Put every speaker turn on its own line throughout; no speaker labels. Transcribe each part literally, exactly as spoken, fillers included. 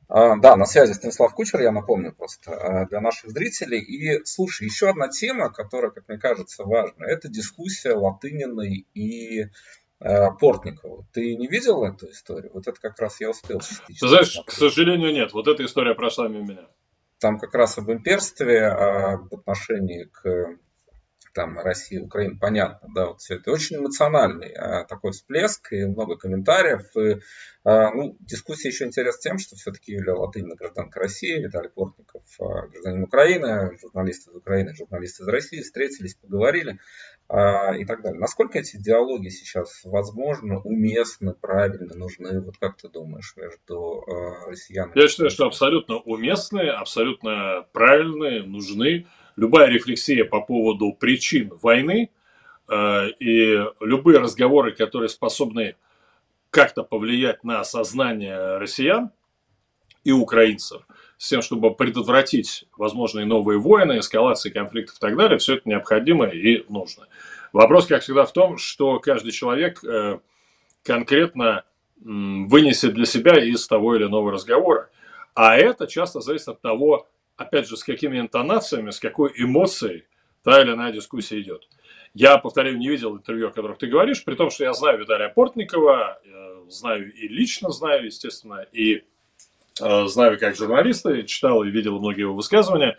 А, Да, на связи Станислав Кучер, я напомню просто а, для наших зрителей. И слушай, еще одна тема, которая, как мне кажется, важна, это дискуссия Латыниной и а, Портникова. Ты не видел эту историю? Вот это как раз я успел
Ты
частично
знаешь, к
посмотреть.
сожалению, нет. Вот эта история прошла мимо меня.
Там как раз об имперстве, об отношении к там Россия, Украина, понятно, да, вот все это очень эмоциональный а, такой всплеск и много комментариев. И, а, ну, дискуссия еще интересна тем, что все-таки Юлия Латынина гражданка России, Виталий Портников а, гражданин Украины, журналисты из Украины, журналисты из России встретились, поговорили а, и так далее. Насколько эти диалоги сейчас возможны, уместны, правильно, нужны? Вот как ты думаешь между а, россиянами
Я
и
считаю, что
украинцами?
абсолютно уместные, абсолютно правильные, нужны. Любая рефлексия по поводу причин войны э, и любые разговоры, которые способны как-то повлиять на сознание россиян и украинцев, с тем, чтобы предотвратить возможные новые войны, эскалации конфликтов и так далее, все это необходимо и нужно. Вопрос, как всегда, в том, что каждый человек э, конкретно м, вынесет для себя из того или иного разговора. А это часто зависит от того, опять же, с какими интонациями, с какой эмоцией та или иная дискуссия идет. Я, повторяю, не видел интервью, о которых ты говоришь, при том, что я знаю Виталия Портникова, э, знаю и лично знаю, естественно, и э, знаю как журналиста, и читал и видел многие его высказывания.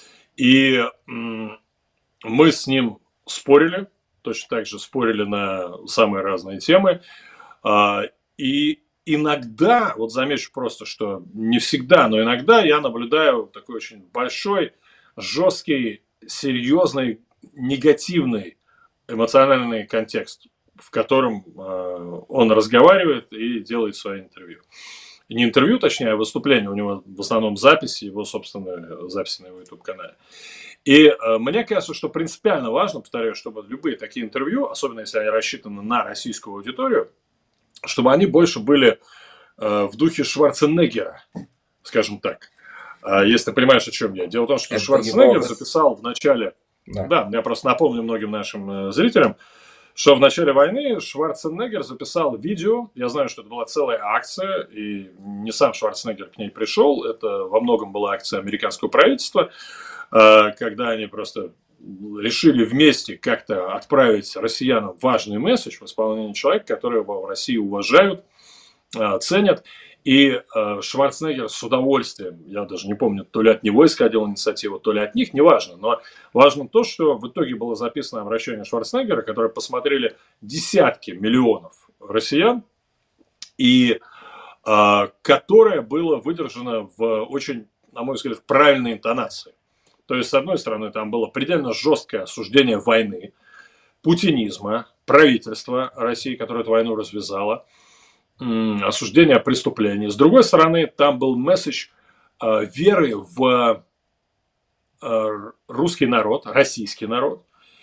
И м, мы с ним спорили, точно так же спорили на самые разные темы. А, И иногда, вот замечу просто, что не всегда, но иногда я наблюдаю такой очень большой, жесткий, серьезный, негативный эмоциональный контекст, в котором э, он разговаривает и делает свои интервью. Не интервью, точнее, а выступление. У него в основном записи, его собственные записи на его YouTube-канале. И э, мне кажется, что принципиально важно, повторяю, чтобы любые такие интервью, особенно если они рассчитаны на российскую аудиторию, чтобы они больше были э, в духе Шварценеггера, скажем так. А если ты понимаешь, о чем я. Дело в том, что
Это его
Шварценеггер
образ.
записал в начале,
Да.
да, я просто напомню многим нашим э, зрителям, что в начале войны Шварценеггер записал видео. Я знаю, что это была целая акция, и не сам Шварценеггер к ней пришел. Это во многом была акция американского правительства, э, когда они просто решили вместе как-то отправить россиянам важный месседж в исполнении человека, которого в России уважают, э, ценят. И э, Шварценеггер с удовольствием, я даже не помню, то ли от него исходила инициатива, то ли от них, неважно. Но важно то, что в итоге было записано обращение Шварценеггера, которое посмотрели десятки миллионов россиян, и э, которое было выдержано в очень, на мой взгляд, правильной интонации. То есть, с одной стороны, там было предельно жесткое осуждение войны, путинизма, правительства России, которое эту войну развязало, осуждение преступлений. С другой стороны, там был месседж э, веры в э, русский народ, российский народ.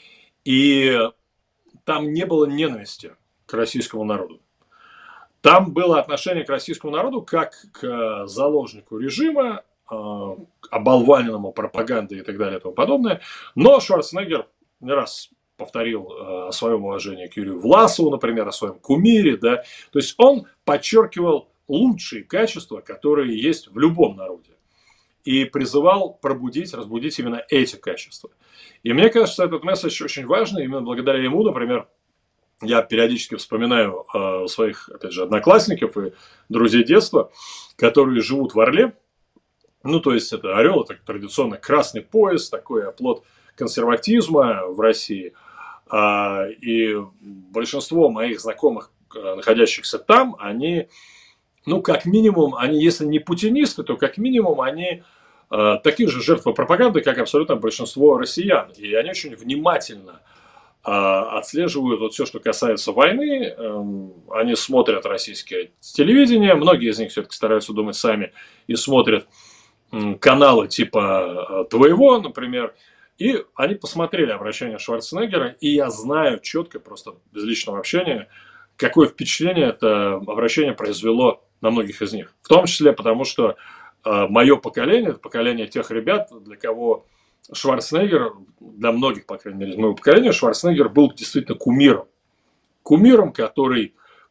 И там не было ненависти к российскому народу. Там было отношение к российскому народу как к заложнику режима, э, оболваненному пропагандой и так далее и тому подобное. Но Шварценеггер не раз повторил э, о своем уважении к Юрию Власову, например, о своем кумире. Да? То есть он подчеркивал лучшие качества, которые есть в любом народе. И призывал пробудить, разбудить именно эти качества. И мне кажется, этот месседж очень важный. Именно благодаря ему, например, я периодически вспоминаю э, своих, опять же, одноклассников и друзей детства, которые живут в Орле. Ну, то есть, это Орел, это традиционно красный пояс, такой оплот консерватизма в России. А, и большинство моих знакомых, находящихся там, они, ну, как минимум, они, если не путинисты, то как минимум они э, такие же жертвы пропаганды, как абсолютно большинство россиян. И они очень внимательно отслеживают вот все, что касается войны. Они смотрят российское телевидение. Многие из них все-таки стараются думать сами и смотрят каналы типа твоего, например. И они посмотрели обращение Шварценеггера, и я знаю четко, просто без личного общения, какое впечатление это обращение произвело на многих из них. В том числе потому, что мое поколение, поколение тех ребят, для кого Шварценеггер, для многих, по крайней мере, из моего поколения, Шварценеггер был действительно кумиром. Кумиром, который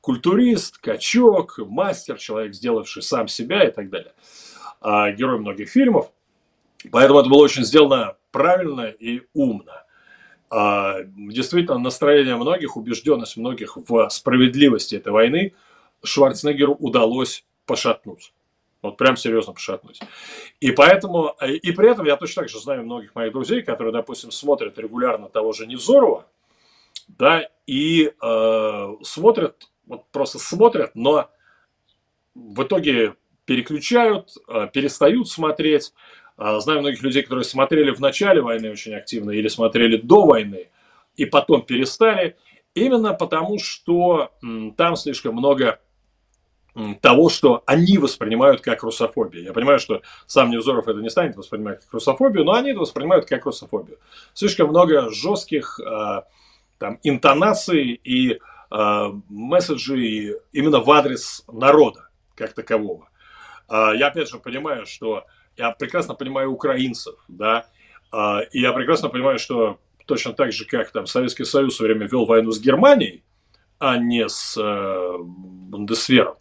культурист, качок, мастер, человек, сделавший сам себя и так далее. А, герой многих фильмов. Поэтому это было очень сделано правильно и умно. А, действительно, настроение многих, убежденность многих в справедливости этой войны Шварценеггеру удалось пошатнуть. Вот прям серьезно пошатнуть. И поэтому, и при этом я точно так же знаю многих моих друзей, которые, допустим, смотрят регулярно того же Невзорова, да, и э, смотрят, вот просто смотрят, но в итоге переключают, э, перестают смотреть. Э, знаю многих людей, которые смотрели в начале войны очень активно или смотрели до войны и потом перестали, именно потому, что м, там слишком много того, что они воспринимают как русофобию. Я понимаю, что сам Невзоров это не станет воспринимать как русофобию, но они это воспринимают как русофобию. Слишком много жестких э, там, интонаций и э, месседжей именно в адрес народа как такового. Э, я опять же понимаю, что я прекрасно понимаю украинцев, да, э, и я прекрасно понимаю, что точно так же, как там Советский Союз во время вел войну с Германией, а не с э, Бундесвером.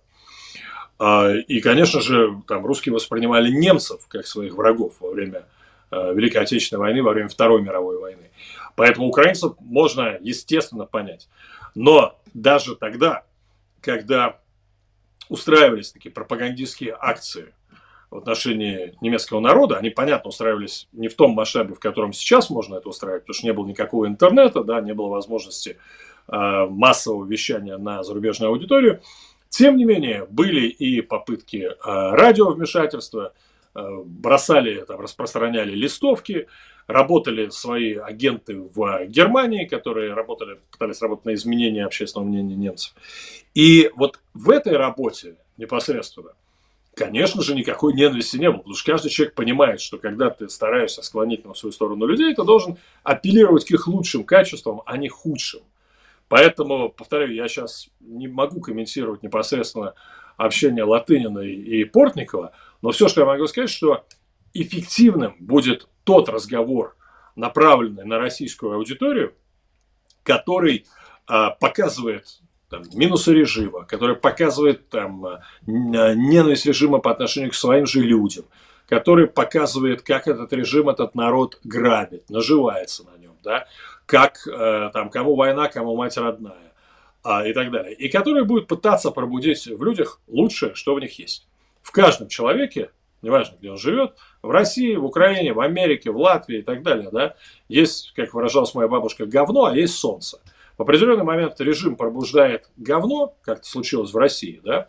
И, конечно же, там русские воспринимали немцев как своих врагов во время э, Великой Отечественной войны, во время Второй мировой войны. Поэтому украинцев можно, естественно, понять. Но даже тогда, когда устраивались такие пропагандистские акции в отношении немецкого народа, они, понятно, устраивались не в том масштабе, в котором сейчас можно это устраивать, потому что не было никакого интернета, да, не было возможности э, массового вещания на зарубежную аудиторию. Тем не менее, были и попытки э, радиовмешательства, э, бросали, там, распространяли листовки, работали свои агенты в Германии, которые работали, пытались работать на изменение общественного мнения немцев. И вот в этой работе непосредственно, конечно же, никакой ненависти не было, потому что каждый человек понимает, что когда ты стараешься склонить на свою сторону людей, ты должен апеллировать к их лучшим качествам, а не худшим. Поэтому, повторяю, я сейчас не могу комментировать непосредственно общение Латынина и Портникова, но все, что я могу сказать, что эффективным будет тот разговор, направленный на российскую аудиторию, который а, показывает там, минусы режима, который показывает там, ненависть режима по отношению к своим же людям, который показывает, как этот режим, этот народ грабит, наживается на нем, да, как э, там, кому война, кому мать родная, а, и так далее. И который будет пытаться пробудить в людях лучшее, что в них есть. В каждом человеке, неважно, где он живет, в России, в Украине, в Америке, в Латвии и так далее, да, есть, как выражалась моя бабушка, говно, а есть солнце. В определенный момент режим пробуждает говно, как это случилось в России, да,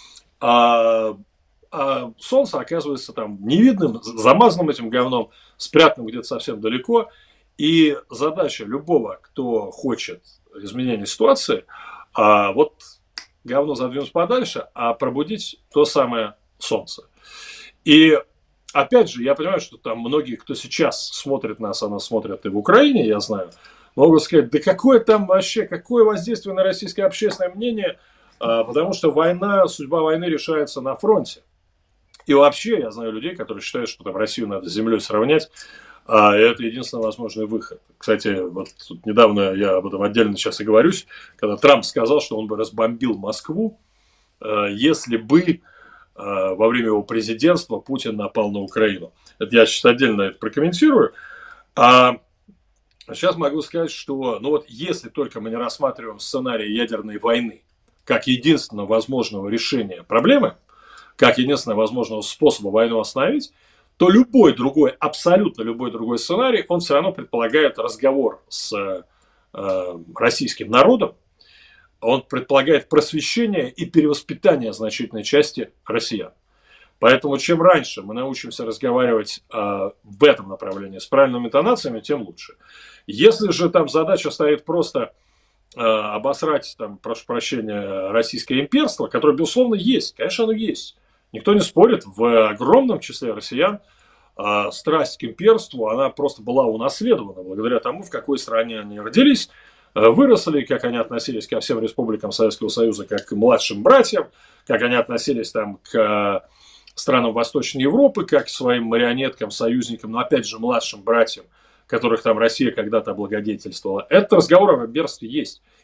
а, а солнце оказывается там невидным, замазанным этим говном, спрятанным где-то совсем далеко. И задача любого, кто хочет изменения ситуации, а, вот говно задвинуть подальше, а пробудить то самое солнце. И опять же, я понимаю, что там многие, кто сейчас смотрит нас, а нас смотрят и в Украине, я знаю, могут сказать, да какое там вообще, какое воздействие на российское общественное мнение, а, потому что война, судьба войны решается на фронте. И вообще, я знаю людей, которые считают, что там Россию надо с землей сравнять, а это единственный возможный выход. Кстати, вот тут недавно я об этом отдельно сейчас и говорюсь, когда Трамп сказал, что он бы разбомбил Москву, если бы во время его президентства Путин напал на Украину. Это я сейчас отдельно это прокомментирую. А сейчас могу сказать, что ну вот если только мы не рассматриваем сценарий ядерной войны как единственного возможного решения проблемы, как единственного возможного способа войну остановить, то любой другой, абсолютно любой другой сценарий, он все равно предполагает разговор с э, российским народом, он предполагает просвещение и перевоспитание значительной части россиян. Поэтому чем раньше мы научимся разговаривать э, в этом направлении с правильными интонациями, тем лучше. Если же там задача стоит просто э, обосрать, там, прошу прощения, российское имперство, которое, безусловно, есть, конечно, оно есть. Никто не спорит, в огромном числе россиян э, страсть к имперству, она просто была унаследована благодаря тому, в какой стране они родились, э, выросли, как они относились ко всем республикам Советского Союза, как к младшим братьям, как они относились там, к э, странам Восточной Европы, как к своим марионеткам, союзникам, но опять же младшим братьям, которых там Россия когда-то облагодетельствовала. Этот разговор об имперстве есть.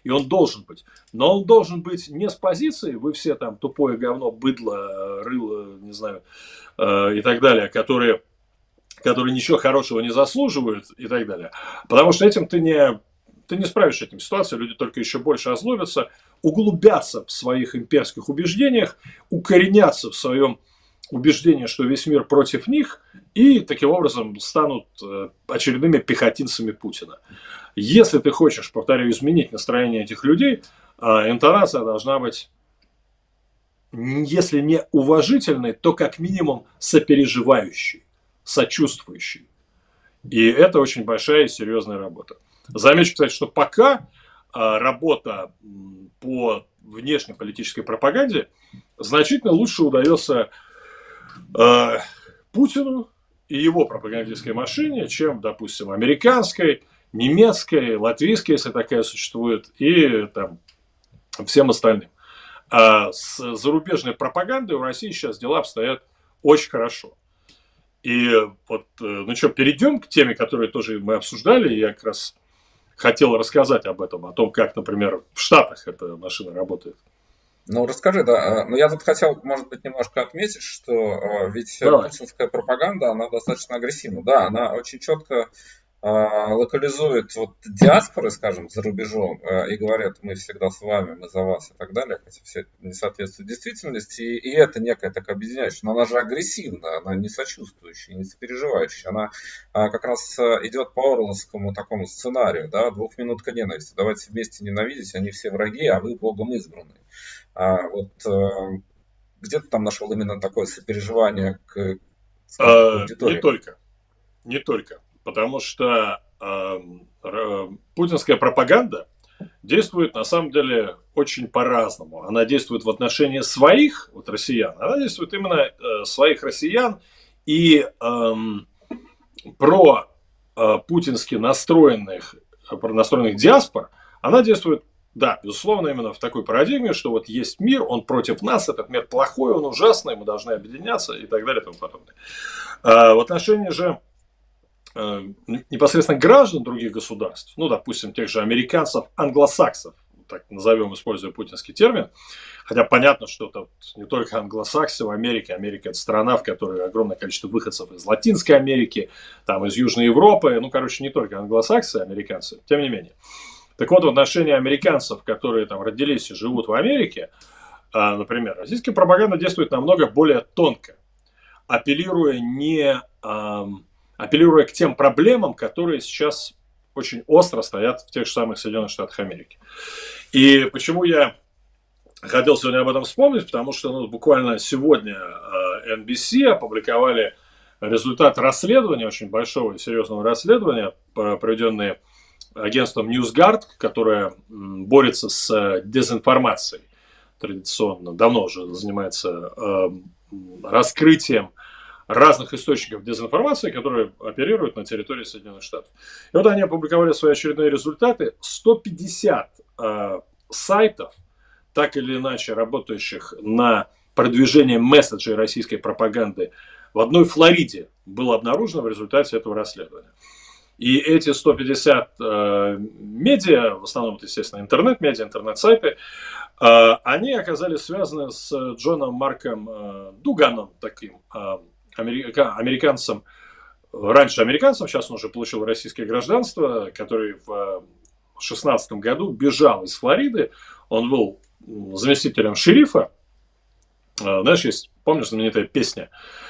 и он должен быть. Но он должен быть не с позиции, вы все там тупое говно, быдло, рыло, не знаю, э, и так далее, которые, которые ничего хорошего не заслуживают и так далее. Потому что этим ты не, ты не справишься с этим ситуацией, люди только еще больше озлобятся, углубятся в своих имперских убеждениях, укоренятся в своем убеждении, что весь мир против них, и таким образом станут очередными пехотинцами Путина. Если ты хочешь, повторяю, изменить настроение этих людей, интонация должна быть, если не уважительной, то как минимум сопереживающей, сочувствующей. И это очень большая и серьезная работа. Замечу, кстати, что пока работа по внешнеполитической пропаганде значительно лучше удается э, Путину и его пропагандистской машине, чем, допустим, американской, немецкой, латвийской, если такая существует, и там, всем остальным. А с зарубежной пропагандой у России сейчас дела обстоят очень хорошо. И вот, ну что, перейдем к теме, которую тоже мы обсуждали, я как раз хотел рассказать об этом, о том, как, например, в Штатах эта машина работает.
Ну, расскажи, да. Но я тут хотел, может быть, немножко отметить, что ведь Давай. путинская пропаганда, она достаточно агрессивна. Да, она очень четко локализует вот диаспоры, скажем, за рубежом, и говорят, мы всегда с вами, мы за вас и так далее, хотя все это не соответствует действительности, и, и это некая такая объединяющая, но она же агрессивна, она не сочувствующая, не сопереживающая, она а, как раз идет по орловскому такому сценарию, да, двухминутка ненависти, давайте вместе ненавидеть, они все враги, а вы Богом избранные. А, вот а, где ты там нашел именно такое сопереживание к, скажем, аудитории?
Не только, не только. Потому что э, э, путинская пропаганда действует на самом деле очень по-разному. Она действует в отношении своих, вот россиян, она действует именно э, своих россиян и э, про э, путински настроенных, про настроенных диаспор, она действует, да, безусловно, именно в такой парадигме, что вот есть мир, он против нас, этот мир плохой, он ужасный, мы должны объединяться и так далее и тому подобное. Э, в отношении же непосредственно граждан других государств, ну, допустим, тех же американцев, англосаксов, так назовем, используя путинский термин, хотя понятно, что это не только англосаксы в Америке, Америка – это страна, в которой огромное количество выходцев из Латинской Америки, там, из Южной Европы, ну, короче, не только англосаксы, американцы, тем не менее. Так вот, в отношении американцев, которые там родились и живут в Америке, например, российская пропаганда действует намного более тонко, апеллируя не... апеллируя к тем проблемам, которые сейчас очень остро стоят в тех же самых Соединенных Штатах Америки. И почему я хотел сегодня об этом вспомнить, потому что ну, буквально сегодня эн би си опубликовали результат расследования, очень большого и серьезного расследования, проведенное агентством NewsGuard, которое борется с дезинформацией традиционно, давно уже занимается раскрытием разных источников дезинформации, которые оперируют на территории Соединенных Штатов. И вот они опубликовали свои очередные результаты. сто пятьдесят э, сайтов, так или иначе работающих на продвижение месседжей российской пропаганды, в одной Флориде было обнаружено в результате этого расследования. И эти сто пятьдесят э, медиа, в основном, это, естественно, интернет-медиа, интернет-сайты, э, они оказались связаны с Джоном Марком э, Дуганом, таким э, америка, американцем, раньше американцем, сейчас он уже получил российское гражданство, который в две тысячи шестнадцатом году бежал из Флориды. Он был заместителем шерифа. Знаешь, есть, помнишь, знаменитая песня,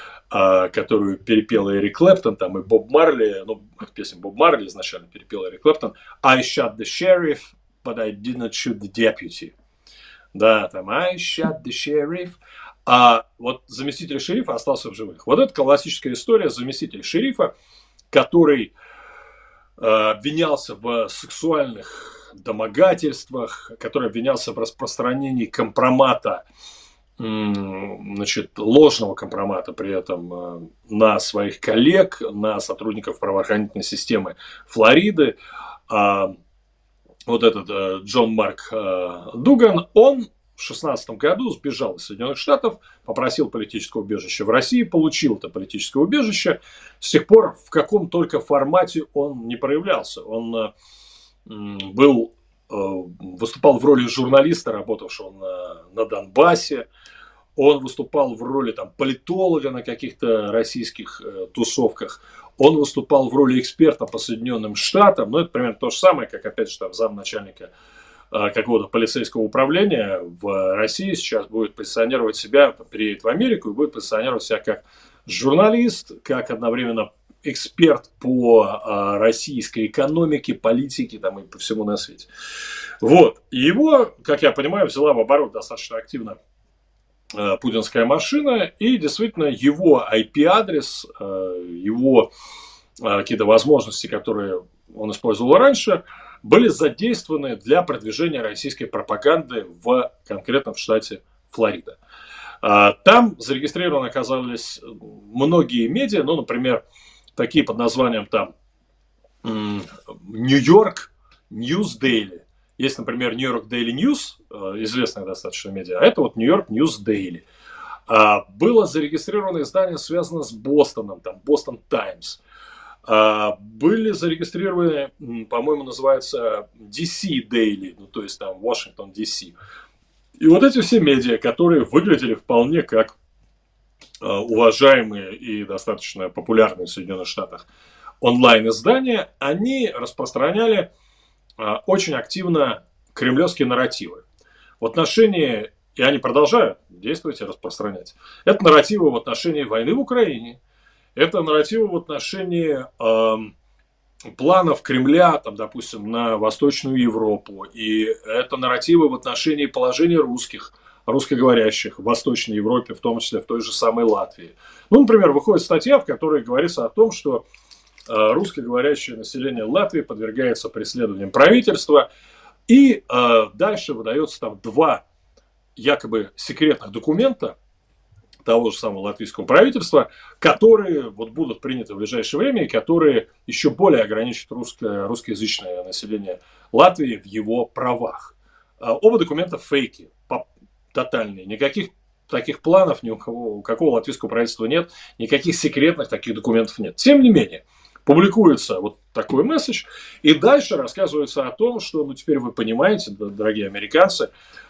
которую перепел Эрик Клэптон, там и Боб Марли, ну, песню Боб Марли изначально перепел Эрик Клэптон. I shot the sheriff, but I did not shoot the deputy. Да, там I shot the sheriff. А вот заместитель шерифа остался в живых. Вот это классическая история заместителя шерифа, который э, обвинялся в сексуальных домогательствах, который обвинялся в распространении компромата, э, значит, ложного компромата при этом э, на своих коллег, на сотрудников правоохранительной системы Флориды. А вот этот э, Джон Марк э, Дуган, он в две тысячи шестнадцатом году сбежал из Соединенных Штатов, попросил политическое убежище в России, получил это политическое убежище. С тех пор в каком только формате он не проявлялся. Он был выступал в роли журналиста, работавшего на, на Донбассе. Он выступал в роли там, политолога на каких-то российских э, тусовках. Он выступал в роли эксперта по Соединенным Штатам. Ну, это примерно то же самое, как, опять же, там, замначальника э, какого-то полицейского управления в России сейчас будет позиционировать себя, приедет в Америку и будет позиционировать себя как журналист, как одновременно эксперт по э, российской экономике, политике там, и по всему на свете. Вот. И его, как я понимаю, взяла в оборот достаточно активно путинская машина, и действительно его ай пи-адрес, его какие-то возможности, которые он использовал раньше, были задействованы для продвижения российской пропаганды в конкретном штате Флорида. Там зарегистрированы оказались многие медиа, ну, например, такие под названием там Нью-Йорк Ньюс Дейли. Есть, например, Нью-Йорк Дейли Ньюс, известная достаточно медиа, а это вот Нью-Йорк Ньюс Дейли. Было зарегистрировано издание, связанное с Бостоном, там, Бостон Таймс. Были зарегистрированы, по-моему, называется ди си Дейли, ну, то есть там Вашингтон ди си. И вот эти все медиа, которые выглядели вполне как уважаемые и достаточно популярные в Соединенных Штатах онлайн-издания, они распространяли очень активно кремлевские нарративы в отношении, и они продолжают действовать и распространять. Это нарративы в отношении войны в Украине, это нарративы в отношении э, планов Кремля, там, допустим, на Восточную Европу, и это нарративы в отношении положения русских, русскоговорящих в Восточной Европе, в том числе в той же самой Латвии. Ну, например, выходит статья, в которой говорится о том, что русскоговорящее население Латвии подвергается преследованиям правительства. И э, дальше выдается там два якобы секретных документа того же самого латвийского правительства, которые вот будут приняты в ближайшее время и которые еще более ограничат русское, русскоязычное население Латвии в его правах. Э, оба документа фейки, тотальные. Никаких таких планов ни у кого, у какого латвийского правительства нет, никаких секретных таких документов нет. Тем не менее, публикуется вот такой месседж, и дальше рассказывается о том, что, ну, теперь вы понимаете, дорогие американцы,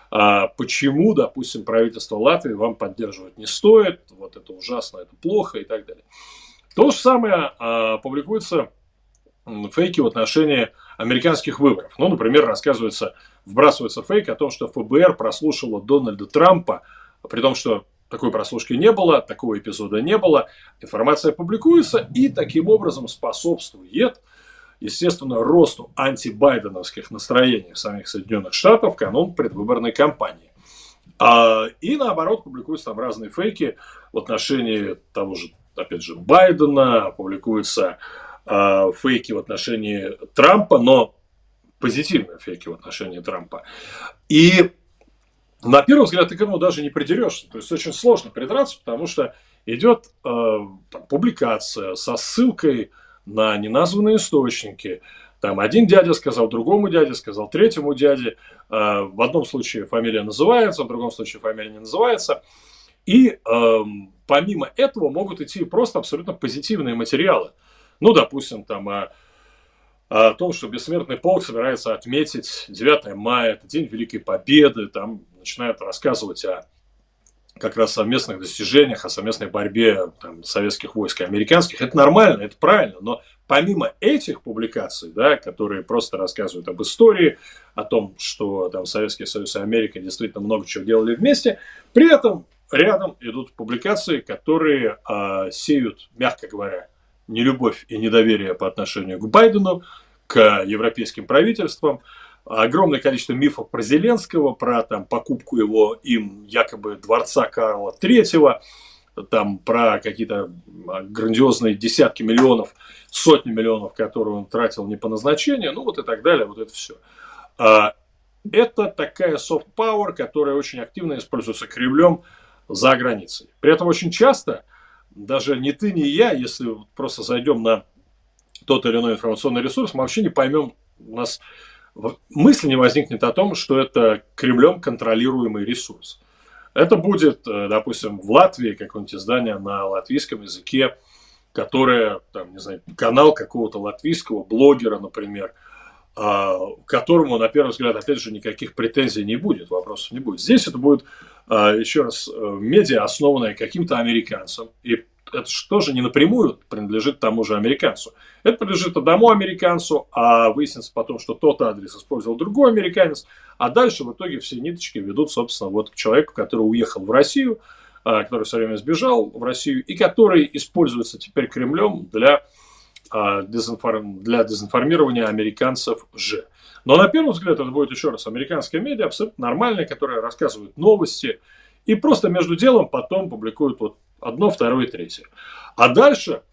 почему, допустим, правительство Латвии вам поддерживать не стоит, вот это ужасно, это плохо и так далее. То же самое публикуется фейки в отношении американских выборов. Ну, например, рассказывается, вбрасывается фейк о том, что эф бэ эр прослушало Дональда Трампа, при том, что такой прослушки не было, такого эпизода не было. Информация публикуется и таким образом способствует, естественно, росту антибайденовских настроений в самих Соединенных Штатах в канун предвыборной кампании. А, и наоборот, публикуются там разные фейки в отношении того же, опять же, Байдена, публикуются а, фейки в отношении Трампа, но позитивные фейки в отношении Трампа. И на первый взгляд ты к этому даже не придерешься. То есть очень сложно придраться, потому что идет э, там, публикация со ссылкой на неназванные источники. Там один дядя сказал, другому дяде сказал, третьему дяде. Э, в одном случае фамилия называется, в другом случае фамилия не называется. И э, помимо этого могут идти просто абсолютно позитивные материалы. Ну, допустим, там о, о том, что Бессмертный полк собирается отметить девятое мая, это День Великой Победы, там начинают рассказывать о как раз совместных достижениях, о совместной борьбе там, советских войск и американских. Это нормально, это правильно, но помимо этих публикаций, да, которые просто рассказывают об истории, о том, что там Советский Союз и Америка действительно много чего делали вместе, при этом рядом идут публикации, которые э, сеют, мягко говоря, нелюбовь и недоверие по отношению к Байдену, к европейским правительствам, огромное количество мифов про Зеленского, про там, покупку его им якобы дворца Карла третьего, там, про какие-то грандиозные десятки миллионов, сотни миллионов, которые он тратил не по назначению, ну вот и так далее, вот это все. Это такая soft power, которая очень активно используется Кремлем за границей. При этом очень часто, даже не ты, не я, если просто зайдем на тот или иной информационный ресурс, мы вообще не поймем, у нас мысли не возникнет о том, что это Кремлем контролируемый ресурс. Это будет, допустим, в Латвии какое-нибудь издание на латвийском языке, которое, там, не знаю, канал какого-то латвийского блогера, например, к которому, на первый взгляд, опять же, никаких претензий не будет, вопросов не будет. Здесь это будет, еще раз, медиа, основанное каким-то американцем. И это что же не напрямую принадлежит тому же американцу. Это принадлежит одному американцу, а выяснится потом, что тот адрес использовал другой американец. А дальше в итоге все ниточки ведут, собственно, вот к человеку, который уехал в Россию, который все время сбежал в Россию, и который используется теперь Кремлем для, дезинформ... для дезинформирования американцев же. Но на первый взгляд это будет, еще раз, американская медиа, абсолютно нормальная, которая рассказывает новости, и просто между делом потом публикуют вот одно, второе, третье. А дальше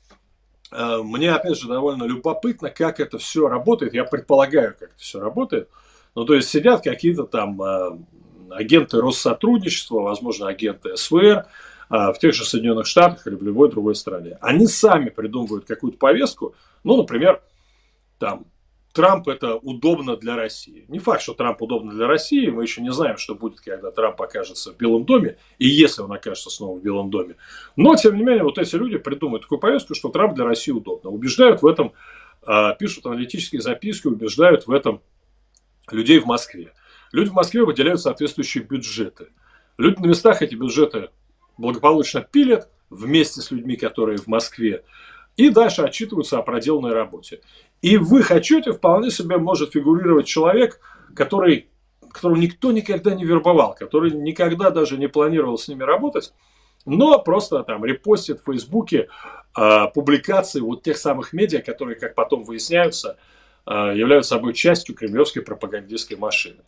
э, мне, опять же, довольно любопытно, как это все работает. Я предполагаю, как это все работает. Ну, то есть сидят какие-то там э, агенты Россотрудничества, возможно, агенты СВР э, в тех же Соединенных Штатах или в любой другой стране. Они сами придумывают какую-то повестку. Ну, например, там Трамп это удобно для России. Не факт, что Трамп удобно для России. Мы еще не знаем, что будет, когда Трамп окажется в Белом доме. И если он окажется снова в Белом доме. Но, тем не менее, вот эти люди придумают такую повестку, что Трамп для России удобно. Убеждают в этом, пишут аналитические записки, убеждают в этом людей в Москве. Люди в Москве выделяют соответствующие бюджеты. Люди на местах эти бюджеты благополучно пилят вместе с людьми, которые в Москве. И дальше отчитываются о проделанной работе. И в их отчете вполне себе может фигурировать человек, который, которого никто никогда не вербовал, который никогда даже не планировал с ними работать, но просто там репостит в Фейсбуке э, публикации вот тех самых медиа, которые, как потом выясняются, э, являются собой частью кремлевской пропагандистской машины.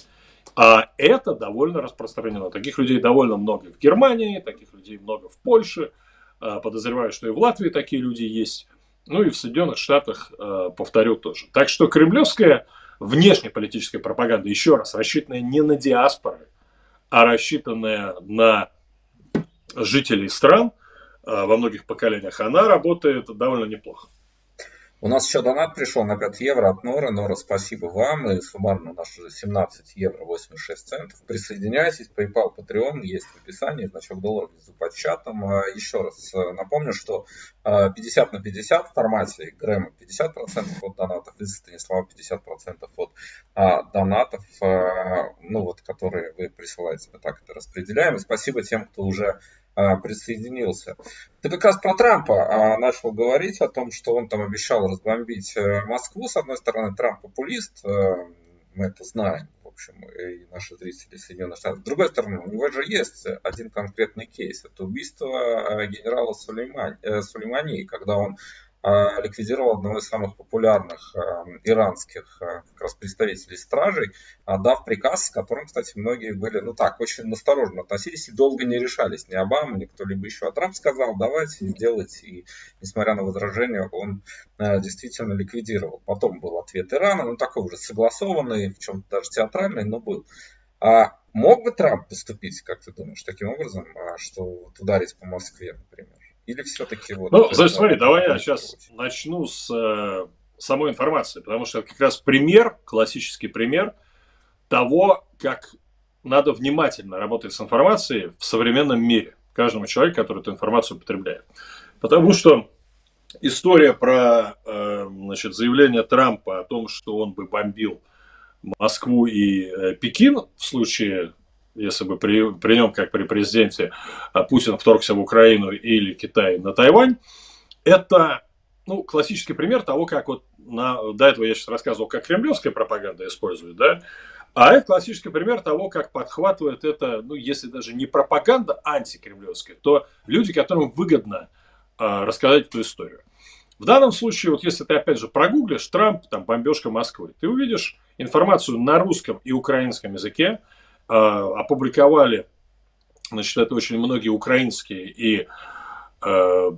А это довольно распространено. Таких людей довольно много в Германии, таких людей много в Польше. Подозреваю, что и в Латвии такие люди есть. Ну и в Соединенных Штатах, повторю, тоже. Так что кремлевская внешнеполитическая пропаганда, еще раз, рассчитанная не на диаспоры, а рассчитанная на жителей стран во многих поколениях, она работает довольно неплохо.
У нас еще донат пришел на пять евро от Нора. Нора, спасибо вам. И суммарно у нас уже семнадцать евро восемьдесят шесть центов. Присоединяйтесь. PayPal, Patreon есть в описании. Значок доллара внизу под чатом. Еще раз напомню, что пятьдесят на пятьдесят в формате Грэма пятьдесят процентов от донатов и Станислава пятьдесят процентов от донатов, ну вот, которые вы присылаете. Мы так это распределяем. И спасибо тем, кто уже присоединился. Ты как раз про Трампа начал говорить о том, что он там обещал разбомбить Москву. С одной стороны, Трамп популист, мы это знаем, в общем, и наши зрители Соединенных Штатов. С другой стороны, у него же есть один конкретный кейс. Это убийство генерала Сулеймани, Сулеймани, когда он ликвидировал одного из самых популярных иранских как раз представителей стражей, дав приказ, с которым, кстати, многие были, ну так, очень настороженно относились и долго не решались. Ни Обама, ни кто-либо еще. А Трамп сказал, давайте делать. И, несмотря на возражения, он действительно ликвидировал. Потом был ответ Ирана, ну такой уже согласованный, в чем-то даже театральный, но был. А мог бы Трамп поступить, как ты думаешь, таким образом, что вот ударить по Москве, например? Или все-таки вот...
Ну, значит, смотри, давай я сейчас начну с э, самой информации, потому что это как раз пример, классический пример того, как надо внимательно работать с информацией в современном мире. Каждому человеку, который эту информацию потребляет. Потому что история про э, значит, заявление Трампа о том, что он бы бомбил Москву и э, Пекин в случае... если бы при, при нем, как при президенте, Путин вторгся в Украину или Китай на Тайвань, это ну, классический пример того, как вот на, до этого я сейчас рассказывал, как кремлевская пропаганда использует, да, а это классический пример того, как подхватывает это, ну, если даже не пропаганда антикремлевская, то люди, которым выгодно э, рассказать эту историю. В данном случае, вот если ты опять же прогуглишь Трамп, там, бомбежка Москвы, ты увидишь информацию на русском и украинском языке. Опубликовали, значит, это очень многие украинские и э,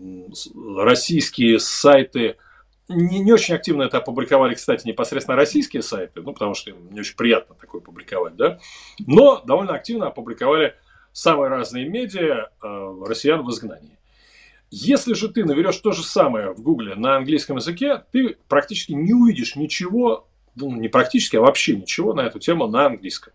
российские сайты. Не, не очень активно это опубликовали, кстати, непосредственно российские сайты, ну, потому что им не очень приятно такое публиковать, да. Но довольно активно опубликовали самые разные медиа э, россиян в изгнании. Если же ты наберешь то же самое в Гугле на английском языке, ты практически не увидишь ничего, ну, не практически, а вообще ничего на эту тему на английском.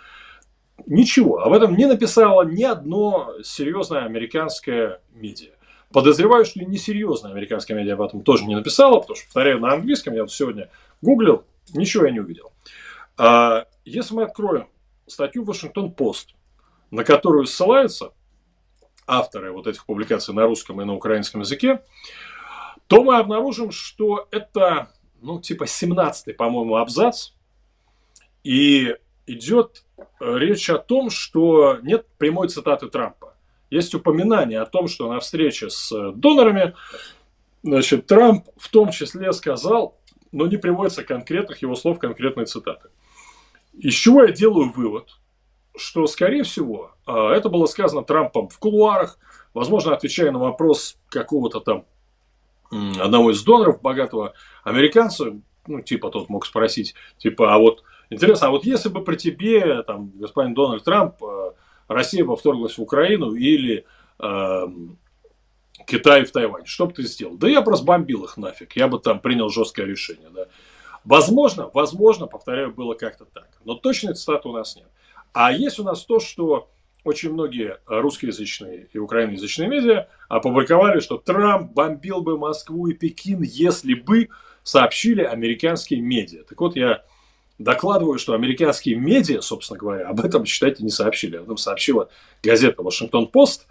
Ничего. Об этом не написало ни одно серьезное американское медиа. Подозреваю, что и несерьезное американское медиа об этом тоже не написало, потому что, повторяю, на английском я вот сегодня гуглил, Ничего я не увидел. А если мы откроем статью Вашингтон-Пост, на которую ссылаются авторы вот этих публикаций на русском и на украинском языке, то мы обнаружим, что это, ну, типа семнадцатый, по-моему, абзац. И идет речь о том, что нет прямой цитаты Трампа. Есть упоминание о том, что на встрече с донорами, значит, Трамп в том числе сказал, но не приводится конкретных его слов, конкретной цитаты. Из чего я делаю вывод, что, скорее всего, это было сказано Трампом в кулуарах, возможно, отвечая на вопрос какого-то там одного из доноров, богатого американца, ну, типа тот мог спросить, типа, а вот, интересно, а вот если бы при тебе, там, господин Дональд Трамп, Россия бы вторглась в Украину или э, Китай в Тайвань, что бы ты сделал? Да я просто бомбил их нафиг, я бы там принял жесткое решение, да. Возможно, возможно, повторяю, было как-то так, но точной цитаты у нас нет. А есть у нас то, что очень многие русскоязычные и украиноязычные медиа опубликовали, что Трамп бомбил бы Москву и Пекин, если бы сообщили американские медиа. Так вот, я докладываю, что американские медиа, собственно говоря, об этом, считайте, не сообщили. Об этом сообщила газета «Вашингтон-Пост»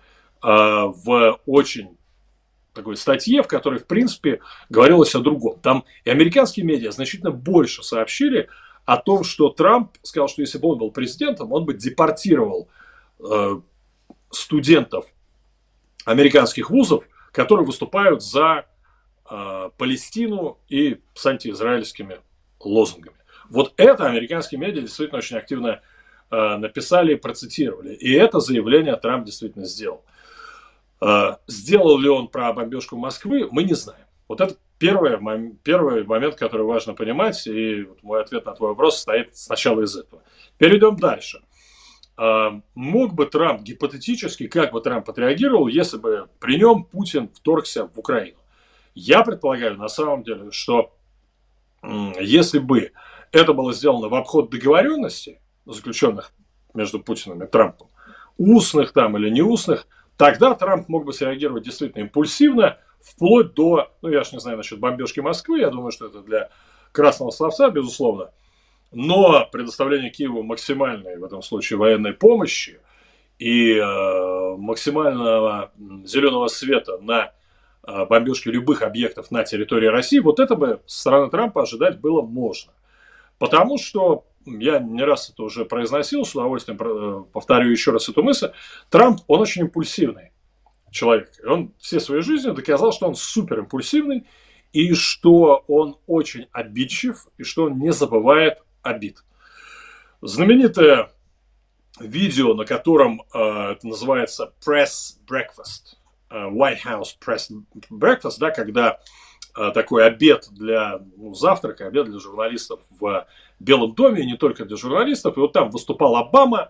в очень такой статье, в которой, в принципе, говорилось о другом. Там и американские медиа значительно больше сообщили о том, что Трамп сказал, что если бы он был президентом, он бы депортировал э, студентов американских вузов, которые выступают за э, Палестину и с антиизраильскими лозунгами. Вот это американские медиа действительно очень активно э, написали и процитировали. И это заявление Трамп действительно сделал. Э, сделал ли он про бомбежку Москвы, мы не знаем. Вот это первый, первый момент, который важно понимать. И вот мой ответ на твой вопрос стоит сначала из этого. Перейдем дальше. Э, мог бы Трамп гипотетически, как бы Трамп отреагировал, если бы при нем Путин вторгся в Украину? Я предполагаю на самом деле, что э, если бы это было сделано в обход договоренностей, заключенных между Путиным и Трампом, устных там или неустных, тогда Трамп мог бы среагировать действительно импульсивно, вплоть до, ну я ж не знаю насчет бомбежки Москвы, я думаю, что это для красного словца, безусловно, но предоставление Киеву максимальной в этом случае военной помощи и э, максимального зеленого света на э, бомбежке любых объектов на территории России, вот это бы со стороны Трампа ожидать было можно. Потому что, я не раз это уже произносил, с удовольствием повторю еще раз эту мысль, Трамп, он очень импульсивный человек. И он всей своей жизнью доказал, что он супер импульсивный, и что он очень обидчив, и что он не забывает обид. Знаменитое видео, на котором э, это называется Press Breakfast, э, White House Press Breakfast, да, когда такой обед для, ну, завтрака, обед для журналистов в Белом доме, и не только для журналистов. И вот там выступал Обама,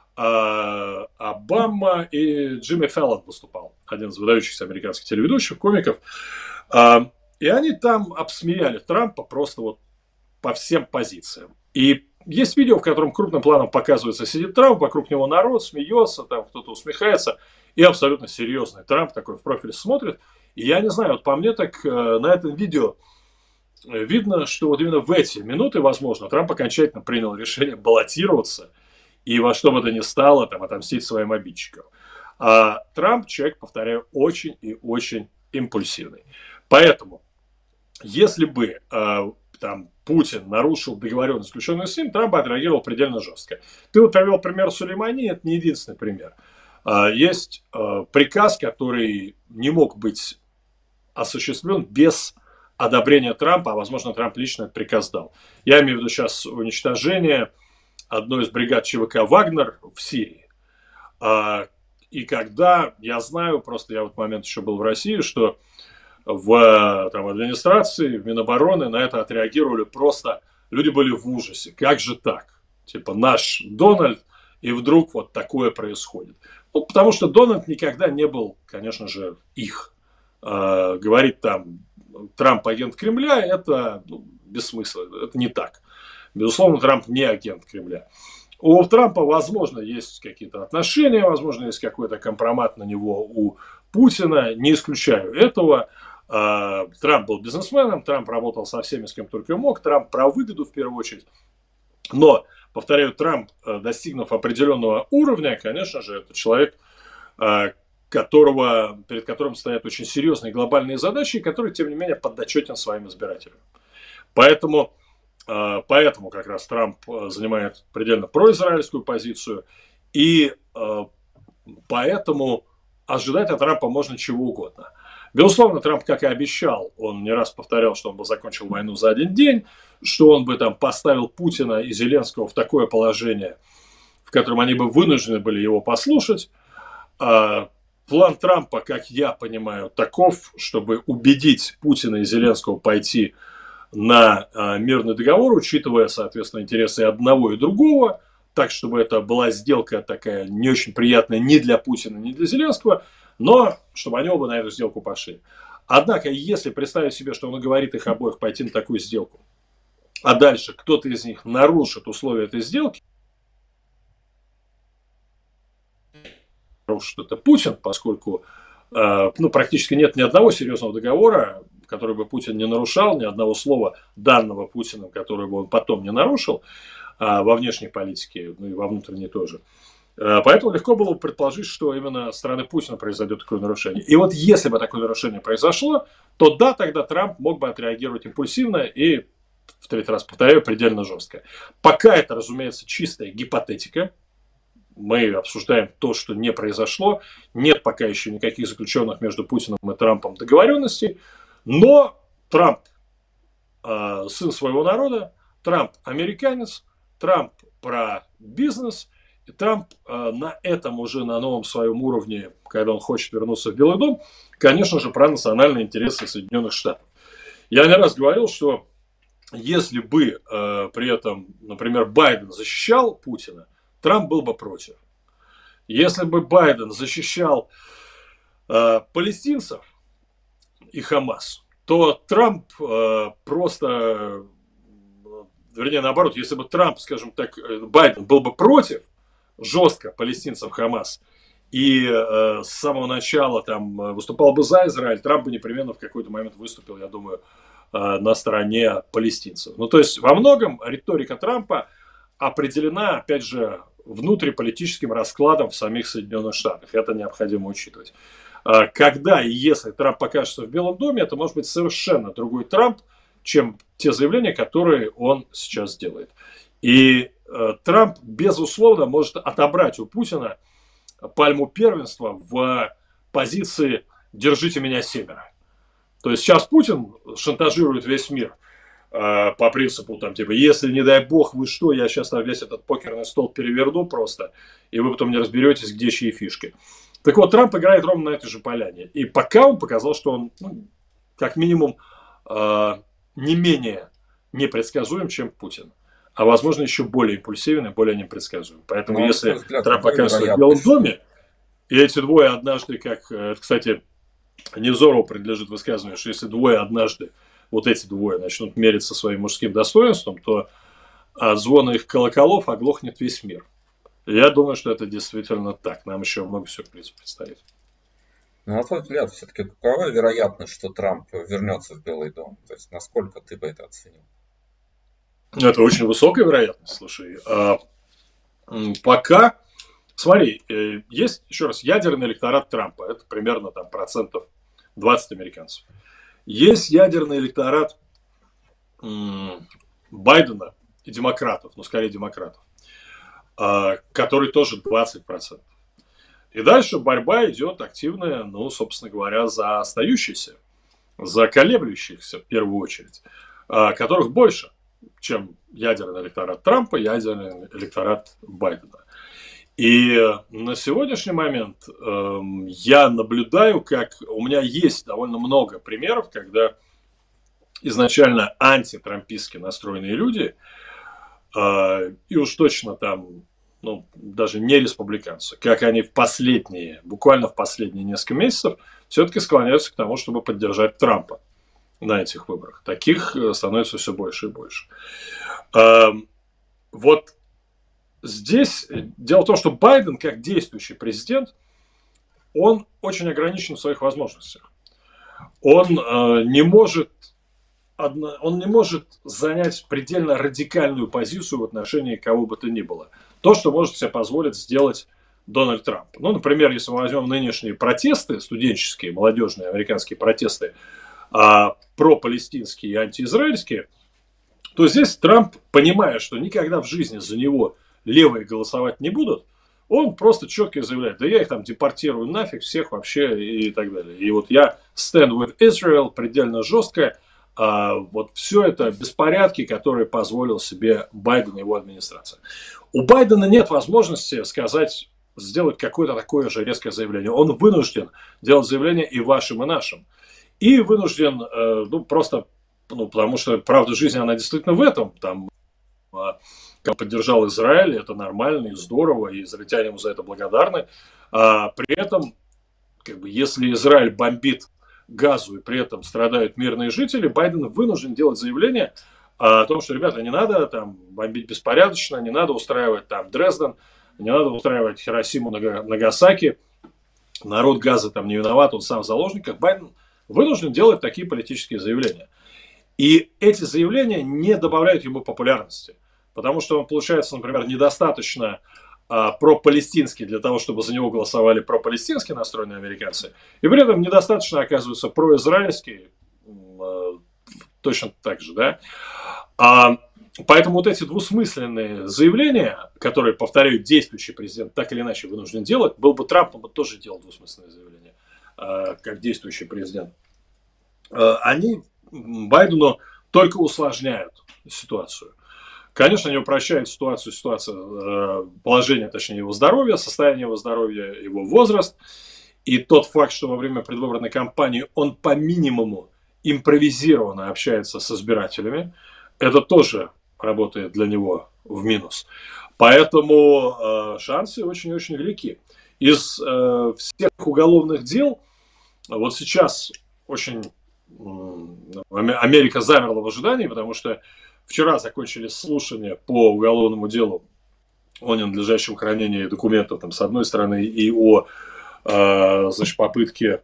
э, Обама и Джимми Фэллон выступал, один из выдающихся американских телеведущих, комиков. Э, и они там обсмеяли Трампа просто вот по всем позициям. И есть видео, в котором крупным планом показывается, сидит Трамп, вокруг него народ смеется, там кто-то усмехается, и абсолютно серьезный Трамп такой в профиль смотрит. И я не знаю, вот по мне так э, на этом видео видно, что вот именно в эти минуты, возможно, Трамп окончательно принял решение баллотироваться и во что бы то ни стало там отомстить своим обидчикам. А Трамп человек, повторяю, очень и очень импульсивный. Поэтому, если бы э, там Путин нарушил договоренность, заключенную с ним, Трамп отреагировал предельно жестко. Ты вот привел пример Сулеймани, это не единственный пример. Э, есть э, приказ, который не мог быть осуществлен без одобрения Трампа, а возможно Трамп лично этот приказ дал. Я имею в виду сейчас уничтожение одной из бригад ЧВК «Вагнер» в Сирии. И когда, я знаю, просто я в этот момент еще был в России, что в там, администрации, в Минобороны на это отреагировали просто, люди были в ужасе. Как же так? Типа наш Дональд, и вдруг вот такое происходит. Ну, потому что Дональд никогда не был, конечно же, их. Uh, говорит там Трамп агент Кремля, это ну, бессмысленно, это не так. Безусловно, Трамп не агент Кремля. У Трампа, возможно, есть какие-то отношения, возможно, есть какой-то компромат на него у Путина, не исключаю этого, Трамп был бизнесменом, Трамп работал со всеми, с кем только мог, Трамп про выгоду в первую очередь. Но, повторяю, Трамп, достигнув определенного уровня, конечно же, это человек, которого, перед которым стоят очень серьезные глобальные задачи, который, тем не менее, подотчетен своим избирателям. Поэтому, поэтому как раз Трамп занимает предельно произраильскую позицию, и поэтому ожидать от Трампа можно чего угодно. Безусловно, Трамп, как и обещал, он не раз повторял, что он бы закончил войну за один день, что он бы там поставил Путина и Зеленского в такое положение, в котором они бы вынуждены были его послушать. А план Трампа, как я понимаю, таков, чтобы убедить Путина и Зеленского пойти на а, мирный договор, учитывая, соответственно, интересы одного и другого, так, чтобы это была сделка такая не очень приятная ни для Путина, ни для Зеленского, но чтобы они оба на эту сделку пошли. Однако, если представить себе, что он говорит их обоих пойти на такую сделку, а дальше кто-то из них нарушит условия этой сделки, нарушит это Путин, поскольку э, ну, практически нет ни одного серьезного договора, который бы Путин не нарушал, ни одного слова данного Путиным, которое бы он потом не нарушил, э, во внешней политике, ну и во внутренней тоже. Поэтому легко было бы предположить, что именно со стороны Путина произойдет такое нарушение. И вот если бы такое нарушение произошло, то да, тогда Трамп мог бы отреагировать импульсивно и, в третий раз повторяю, предельно жестко. Пока это, разумеется, чистая гипотетика. Мы обсуждаем то, что не произошло. Нет пока еще никаких заключенных между Путиным и Трампом договоренностей. Но Трамп э, сын своего народа, Трамп американец, Трамп про бизнес. И Трамп э, на этом уже, на новом своем уровне, когда он хочет вернуться в Белый дом, конечно же, про национальные интересы Соединенных Штатов. Я не раз говорил, что если бы э, при этом, например, Байден защищал Путина, Трамп был бы против. Если бы Байден защищал э, палестинцев и Хамас, то Трамп э, просто, вернее, наоборот, если бы Трамп, скажем так, Байден был бы против, жестко палестинцев Хамас и э, с самого начала там выступал бы за Израиль, Трамп бы непременно в какой-то момент выступил, я думаю, э, на стороне палестинцев. Ну, то есть, во многом риторика Трампа определена, опять же, внутриполитическим раскладом в самих Соединенных Штатах. Это необходимо учитывать. Э, когда и если Трамп покажется в Белом доме, это может быть совершенно другой Трамп, чем те заявления, которые он сейчас делает. И Трамп, безусловно, может отобрать у Путина пальму первенства в позиции «держите меня семеро». То есть сейчас Путин шантажирует весь мир э, по принципу, там, типа, если, не дай бог, вы что, я сейчас там весь этот покерный стол переверну просто, и вы потом не разберетесь, где чьи фишки. Так вот, Трамп играет ровно на этой же поляне. И пока он показал, что он, ну, как минимум, э, не менее непредсказуем, чем Путин. А возможно еще более импульсивен и более непредсказуем. Поэтому, ну, если взгляд, Трамп окажется в Белом доме, и эти двое однажды, как, кстати, Невзорову принадлежит высказывание, что если двое однажды, вот эти двое, начнут мериться своим мужским достоинством, то от звона их колоколов оглохнет весь мир. Я думаю, что это действительно так. Нам еще много сюрпризов предстоит.
На твой взгляд, все-таки какова вероятность, что Трамп вернется в Белый дом? То есть, насколько ты бы это оценил?
Это очень высокая вероятность, слушай. А, пока, смотри, есть, еще раз, ядерный электорат Трампа. Это примерно там процентов двадцать американцев. Есть ядерный электорат м, Байдена и демократов, ну, скорее демократов, а, который тоже двадцать процентов. И дальше борьба идет активная, ну, собственно говоря, за остающиеся, за колеблющихся в первую очередь, а, которых больше, чем ядерный электорат Трампа, ядерный электорат Байдена. И на сегодняшний момент э, я наблюдаю, как у меня есть довольно много примеров, когда изначально антитрампистски настроенные люди, э, и уж точно там, ну, даже не республиканцы, как они в последние, буквально в последние несколько месяцев, все-таки склоняются к тому, чтобы поддержать Трампа на этих выборах. Таких становится все больше и больше. Э, вот здесь дело в том, что Байден, как действующий президент, он очень ограничен в своих возможностях. он э, не может он не может занять предельно радикальную позицию в отношении кого бы то ни было. То, что может себе позволить сделать Дональд Трамп. Ну, например, если мы возьмем нынешние протесты, студенческие, молодежные американские протесты, а, пропалестинские и антиизраильские, то здесь Трамп, понимая, что никогда в жизни за него левые голосовать не будут, он просто четко заявляет: да я их там депортирую нафиг, всех вообще и так далее. И вот я stand with Israel предельно жестко. А, вот все это беспорядки, которые позволил себе Байден и его администрация. У Байдена нет возможности сказать, сделать какое-то такое же резкое заявление. Он вынужден делать заявление и вашим, и нашим. И вынужден, э, ну, просто, ну, потому что правда жизни, она действительно в этом. Там, э, поддержал Израиль, это нормально и здорово, и израильтяне ему за это благодарны. А при этом, как бы, если Израиль бомбит Газу и при этом страдают мирные жители, Байден вынужден делать заявление о том, что, ребята, не надо там бомбить беспорядочно, не надо устраивать там Дрезден, не надо устраивать Хиросиму, Нагасаки, народ Газа там не виноват, он сам в заложниках. Байден вынужден делать такие политические заявления. И эти заявления не добавляют ему популярности, потому что он, получается, например, недостаточно а, пропалестинский для того, чтобы за него голосовали пропалестински настроенные американцы, и при этом недостаточно, оказывается, произраильские а, точно так же, да. А, поэтому вот эти двусмысленные заявления, которые, повторяю, действующий президент так или иначе вынужден делать, был бы Трамп, он бы тоже делал двусмысленные заявления, а, как действующий президент, а, они Байдену только усложняют ситуацию. Конечно, не упрощает ситуацию, ситуацию, положение, точнее, его здоровья, состояние его здоровья, его возраст. И тот факт, что во время предвыборной кампании он по минимуму импровизированно общается с избирателями, это тоже работает для него в минус. Поэтому э, шансы очень-очень велики. Из э, всех уголовных дел, вот сейчас очень э, Америка замерла в ожидании, потому что вчера закончились слушания по уголовному делу о ненадлежащем хранении документов, там, с одной стороны, и о э, значит, попытке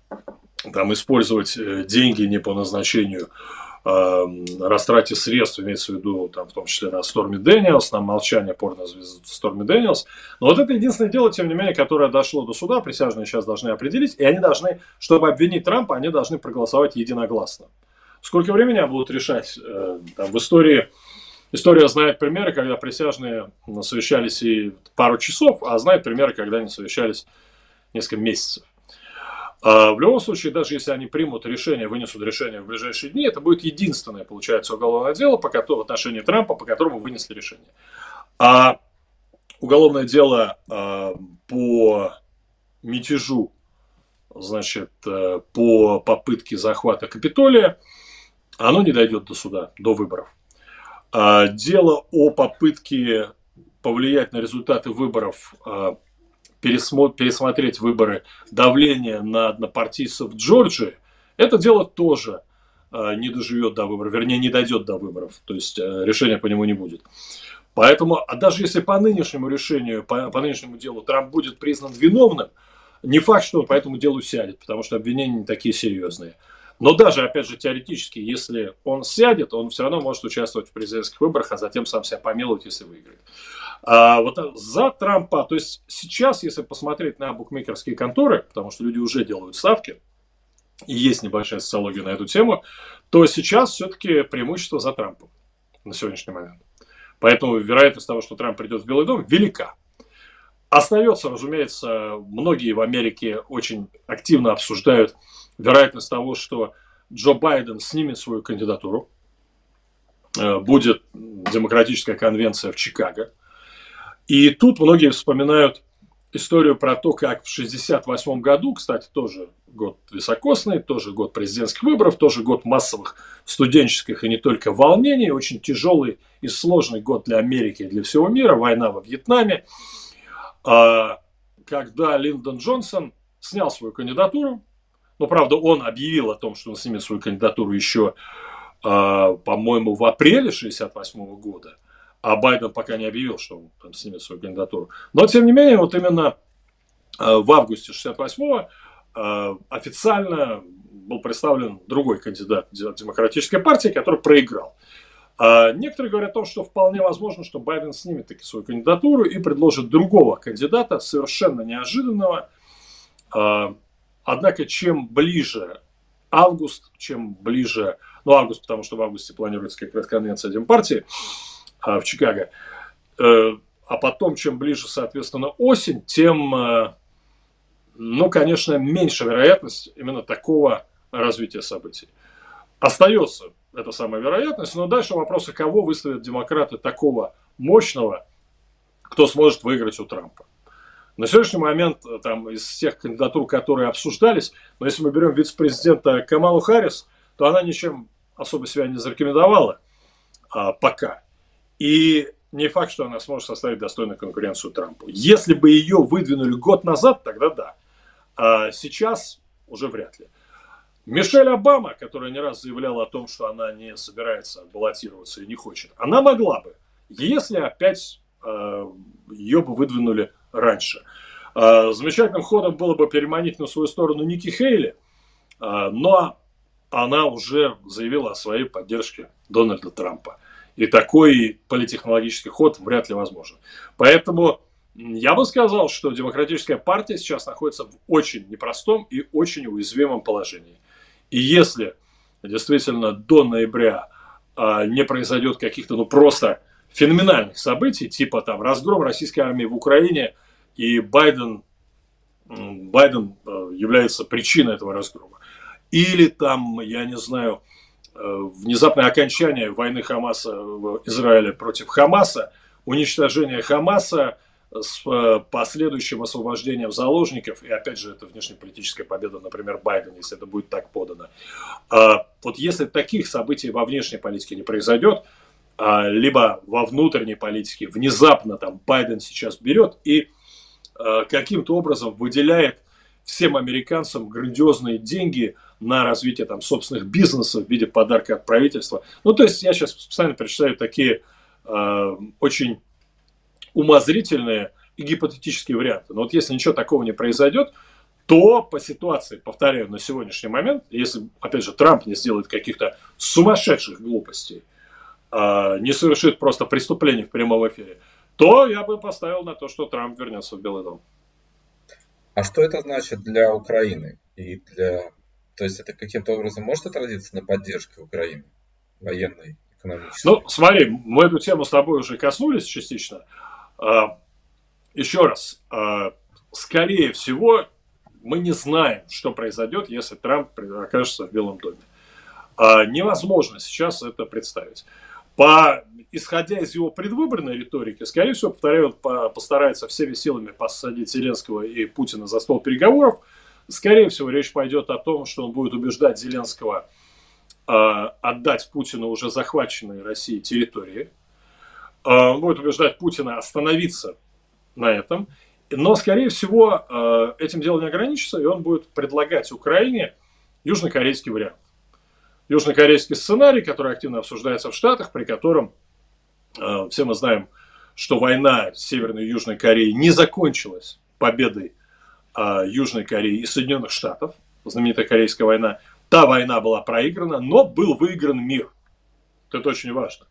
там, использовать деньги не по назначению, э, растрате средств, имеется в виду, там, в том числе на Сторми Дэниелс, на молчание порнозвезды Сторми Дэниелс. Но вот это единственное дело, тем не менее, которое дошло до суда, присяжные сейчас должны определить, и они должны, чтобы обвинить Трампа, они должны проголосовать единогласно. Сколько времени они будут решать? Там, в истории, история знает примеры, когда присяжные совещались и пару часов, а знает примеры, когда они совещались несколько месяцев. А в любом случае, даже если они примут решение, вынесут решение в ближайшие дни, это будет единственное, получается, уголовное дело по которому, в отношении Трампа, по которому вынесли решение. А уголовное дело а, по мятежу, значит, по попытке захвата Капитолия, оно не дойдет до суда, до выборов. А дело о попытке повлиять на результаты выборов, пересмотреть выборы, давление на однопартийцев в Джорджии, это дело тоже не доживет до выборов, вернее, не дойдет до выборов, то есть решения по нему не будет. Поэтому, а даже если по нынешнему решению, по, по нынешнему делу Трамп будет признан виновным, не факт, что он по этому делу сядет, потому что обвинения не такие серьезные. Но даже, опять же, теоретически, если он сядет, он все равно может участвовать в президентских выборах, а затем сам себя помиловать, если выиграет. А вот за Трампа, то есть сейчас, если посмотреть на букмекерские конторы, потому что люди уже делают ставки, и есть небольшая социология на эту тему, то сейчас все-таки преимущество за Трампом на сегодняшний момент. Поэтому вероятность того, что Трамп придет в Белый дом, велика. Остается, разумеется, многие в Америке очень активно обсуждают вероятность того, что Джо Байден снимет свою кандидатуру. Будет демократическая конвенция в Чикаго. И тут многие вспоминают историю про то, как в шестьдесят восьмом году, кстати, тоже год високосный, тоже год президентских выборов, тоже год массовых студенческих и не только волнений, очень тяжелый и сложный год для Америки и для всего мира, война во Вьетнаме, когда Линдон Джонсон снял свою кандидатуру. Но, правда, он объявил о том, что он снимет свою кандидатуру еще, по-моему, в апреле шестьдесят восьмого года. А Байден пока не объявил, что он там снимет свою кандидатуру. Но, тем не менее, вот именно в августе шестьдесят восьмого официально был представлен другой кандидат от Демократической партии, который проиграл. А некоторые говорят о том, что вполне возможно, что Байден снимет таки свою кандидатуру и предложит другого кандидата, совершенно неожиданного. Однако, чем ближе август, чем ближе, ну август, потому что в августе планируется как раз конвенция Демпартии в Чикаго, а потом, чем ближе, соответственно, осень, тем, ну, конечно, меньше вероятность именно такого развития событий. Остается эта самая вероятность, но дальше вопрос, а кого выставят демократы такого мощного, кто сможет выиграть у Трампа. На сегодняшний момент, там, из всех кандидатур, которые обсуждались, но если мы берем вице-президента Камалу Харрис, то она ничем особо себя не зарекомендовала а, пока. И не факт, что она сможет составить достойную конкуренцию Трампу. Если бы ее выдвинули год назад, тогда да. А сейчас уже вряд ли. Мишель Обама, которая не раз заявляла о том, что она не собирается баллотироваться и не хочет, она могла бы, если опять э, ее бы выдвинули раньше. Э, замечательным ходом было бы переманить на свою сторону Ники Хейли, э, но она уже заявила о своей поддержке Дональда Трампа. И такой политтехнологический ход вряд ли возможен. Поэтому я бы сказал, что Демократическая партия сейчас находится в очень непростом и очень уязвимом положении. И если действительно до ноября а, не произойдет каких-то, ну, просто феноменальных событий, типа там разгром российской армии в Украине, и Байден, Байден а, является причиной этого разгрома, или там, я не знаю, внезапное окончание войны Хамаса в Израиле против Хамаса, уничтожение Хамаса с последующим освобождением заложников, и опять же, это внешнеполитическая победа, например, Байдена, если это будет так подано. Вот если таких событий во внешней политике не произойдет, либо во внутренней политике внезапно там Байден сейчас берет и каким-то образом выделяет всем американцам грандиозные деньги на развитие там собственных бизнесов в виде подарка от правительства. Ну, то есть я сейчас специально представляю такие э, очень умозрительные и гипотетические варианты. Но вот если ничего такого не произойдет, то по ситуации, повторяю, на сегодняшний момент, если, опять же, Трамп не сделает каких-то сумасшедших глупостей, э, не совершит просто преступлений в прямом эфире, то я бы поставил на то, что Трамп вернется в Белый дом.
А что это значит для Украины? И для... То есть это каким-то образом может отразиться на поддержке Украины военной, экономической?
Ну, смотри, мы эту тему с тобой уже коснулись частично. Еще раз, скорее всего, мы не знаем, что произойдет, если Трамп окажется в Белом доме. Невозможно сейчас это представить. По, исходя из его предвыборной риторики, скорее всего, повторяю, он постарается всеми силами посадить Зеленского и Путина за стол переговоров. Скорее всего, речь пойдет о том, что он будет убеждать Зеленского э, отдать Путину уже захваченные Россией территории. Э, он будет убеждать Путина остановиться на этом. Но, скорее всего, э, этим делом не ограничится, и он будет предлагать Украине южнокорейский вариант. Южнокорейский сценарий, который активно обсуждается в Штатах, при котором э, все мы знаем, что война Северной и Южной Кореи не закончилась победой э, Южной Кореи и Соединенных Штатов, знаменитая Корейская война. Та война была проиграна, но был выигран мир. Это очень важно.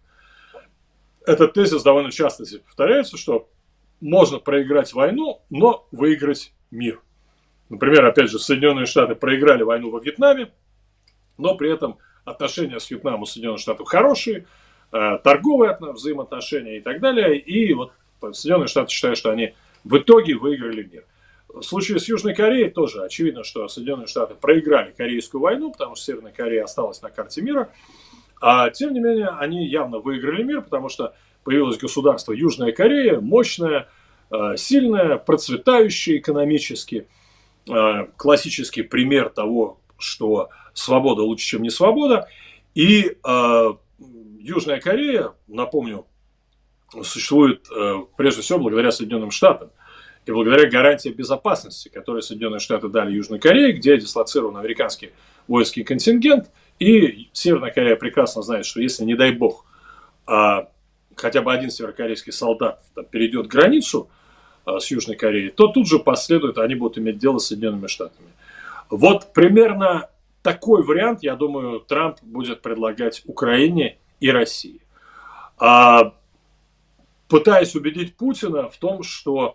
Этот тезис довольно часто здесь повторяется, что можно проиграть войну, но выиграть мир. Например, опять же, Соединенные Штаты проиграли войну во Вьетнаме, но при этом отношения с Вьетнамом у Соединенных Штатов хорошие, э, торговые взаимоотношения и так далее. И вот Соединенные Штаты считают, что они в итоге выиграли мир. В случае с Южной Кореей тоже очевидно, что Соединенные Штаты проиграли Корейскую войну, потому что Северная Корея осталась на карте мира. А тем не менее, они явно выиграли мир, потому что появилось государство Южная Корея, мощное, э, сильное, процветающее экономически. Э, классический пример того, что свобода лучше, чем не свобода. И э, Южная Корея, напомню, существует э, прежде всего благодаря Соединенным Штатам и благодаря гарантии безопасности, которые Соединенные Штаты дали Южной Корее, где дислоцирован американский воинский контингент. И Северная Корея прекрасно знает, что если, не дай бог, э, хотя бы один северокорейский солдат там, перейдет границу э, с Южной Кореей, то тут же последует, они будут иметь дело с Соединенными Штатами. Вот примерно такой вариант, я думаю, Трамп будет предлагать Украине и России. А, пытаясь убедить Путина в том, что,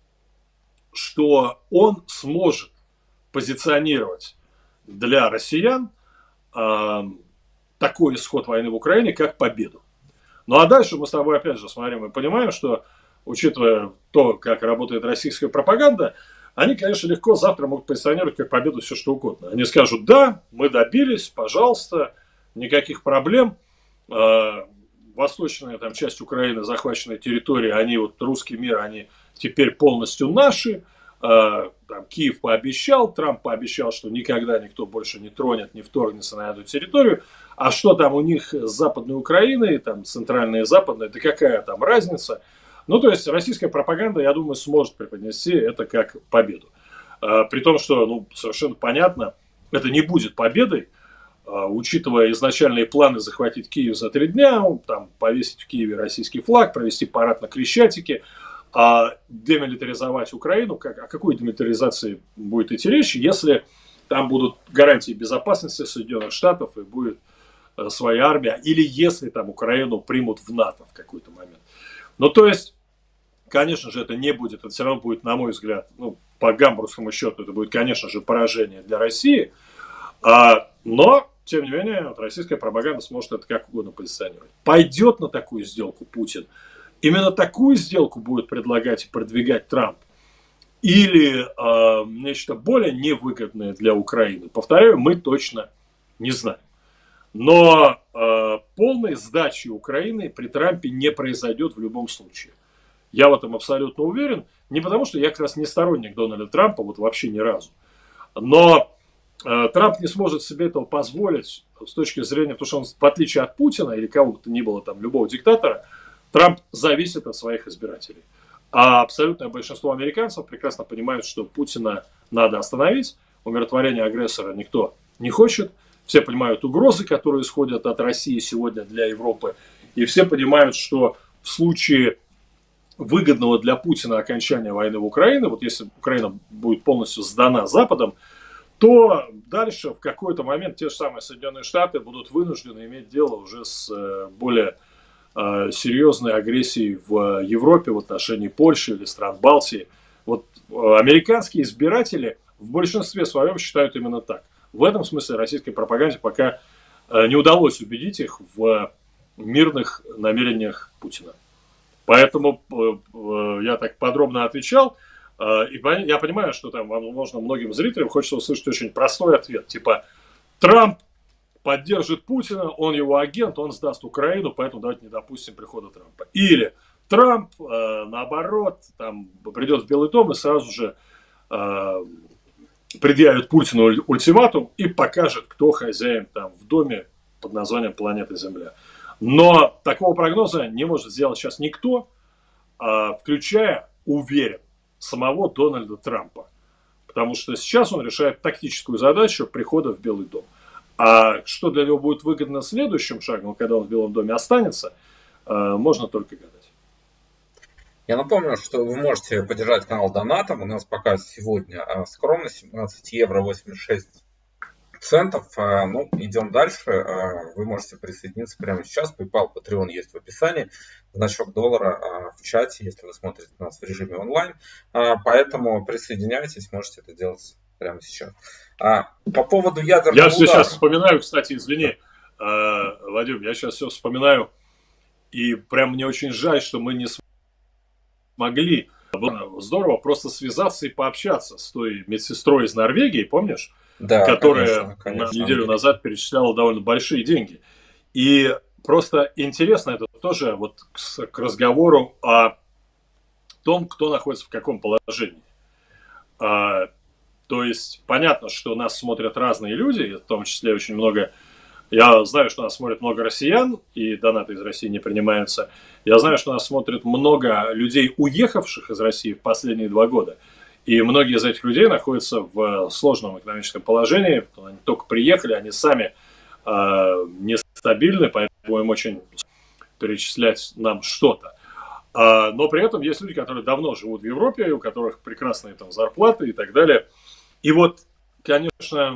что он сможет позиционировать для россиян а, такой исход войны в Украине, как победу. Ну а дальше мы с тобой опять же смотрим и понимаем, что, учитывая то, как работает российская пропаганда, они, конечно, легко завтра могут позиционировать как победу все что угодно. Они скажут: да, мы добились, пожалуйста, никаких проблем. Восточная там часть Украины, захваченная территория, они вот русский мир, они теперь полностью наши. Там, Киев пообещал, Трамп пообещал, что никогда никто больше не тронет, не вторгнется на эту территорию. А что там у них с Западной Украиной, там центральная и западная, да какая там разница? Ну, то есть, российская пропаганда, я думаю, сможет преподнести это как победу. При том, что, ну, совершенно понятно, это не будет победой, учитывая изначальные планы захватить Киев за три дня, там, повесить в Киеве российский флаг, провести парад на Крещатике, а демилитаризовать Украину. Как, о какой демилитаризации будет идти речь, если там будут гарантии безопасности Соединенных Штатов и будет своя армия, или если там Украину примут в НАТО в какой-то момент. Ну, то есть, конечно же, это не будет, это все равно будет, на мой взгляд, ну, по гамбургскому счету, это будет, конечно же, поражение для России, а, но, тем не менее, вот, российская пропаганда сможет это как угодно позиционировать. Пойдет на такую сделку Путин, именно такую сделку будет предлагать и продвигать Трамп, или а, нечто более невыгодное для Украины, повторяю, мы точно не знаем. Но э, полной сдачи Украины при Трампе не произойдет в любом случае. Я в этом абсолютно уверен. Не потому, что я как раз не сторонник Дональда Трампа, вот вообще ни разу. Но э, Трамп не сможет себе этого позволить с точки зрения, потому что он, в отличие от Путина или кого бы то ни было, там, любого диктатора, Трамп зависит от своих избирателей. А абсолютное большинство американцев прекрасно понимают, что Путина надо остановить. Умиротворения агрессора никто не хочет. Все понимают угрозы, которые исходят от России сегодня для Европы. И все понимают, что в случае выгодного для Путина окончания войны в Украине, вот если Украина будет полностью сдана Западом, то дальше в какой-то момент те же самые Соединенные Штаты будут вынуждены иметь дело уже с более серьезной агрессией в Европе в отношении Польши или стран Балтии. Вот американские избиратели в большинстве своем считают именно так. В этом смысле российской пропаганде пока не удалось убедить их в мирных намерениях Путина. Поэтому я так подробно отвечал. И я понимаю, что там, возможно, многим зрителям хочется услышать очень простой ответ. Типа: Трамп поддержит Путина, он его агент, он сдаст Украину, поэтому давайте не допустим прихода Трампа. Или Трамп, наоборот, там, придет в Белый дом и сразу же предъявит Путину ультиматум и покажет, кто хозяин там в доме под названием планета Земля. Но такого прогноза не может сделать сейчас никто, включая, уверен, самого Дональда Трампа. Потому что сейчас он решает тактическую задачу прихода в Белый дом. А что для него будет выгодно следующим шагом, когда он в Белом доме останется, можно только гадать.
Я напомню, что вы можете поддержать канал донатом. У нас пока сегодня скромно семнадцать евро восемьдесят шесть центов. Ну, идем дальше. Вы можете присоединиться прямо сейчас. PayPal, Patreon есть в описании. Значок доллара в чате, если вы смотрите нас в режиме онлайн. Поэтому присоединяйтесь, можете это делать прямо сейчас. По поводу ядерного
Я
удара.
сейчас вспоминаю, кстати, извини, Вадим, я сейчас все вспоминаю. И прям мне очень жаль, что мы не смогли. Было здорово просто связаться и пообщаться с той медсестрой из Норвегии, помнишь? Да, которая конечно, конечно. неделю назад перечисляла довольно большие деньги. И просто интересно это тоже вот к, к разговору о том, кто находится в каком положении. А, то есть понятно, что нас смотрят разные люди, в том числе очень много. Я знаю, что нас смотрит много россиян, и донаты из России не принимаются. Я знаю, что нас смотрит много людей, уехавших из России в последние два года. И многие из этих людей находятся в сложном экономическом положении. Они только приехали, они сами э, нестабильны, поэтому им очень перечислять нам что-то. А, но при этом есть люди, которые давно живут в Европе, у которых прекрасные там зарплаты и так далее. И вот, конечно,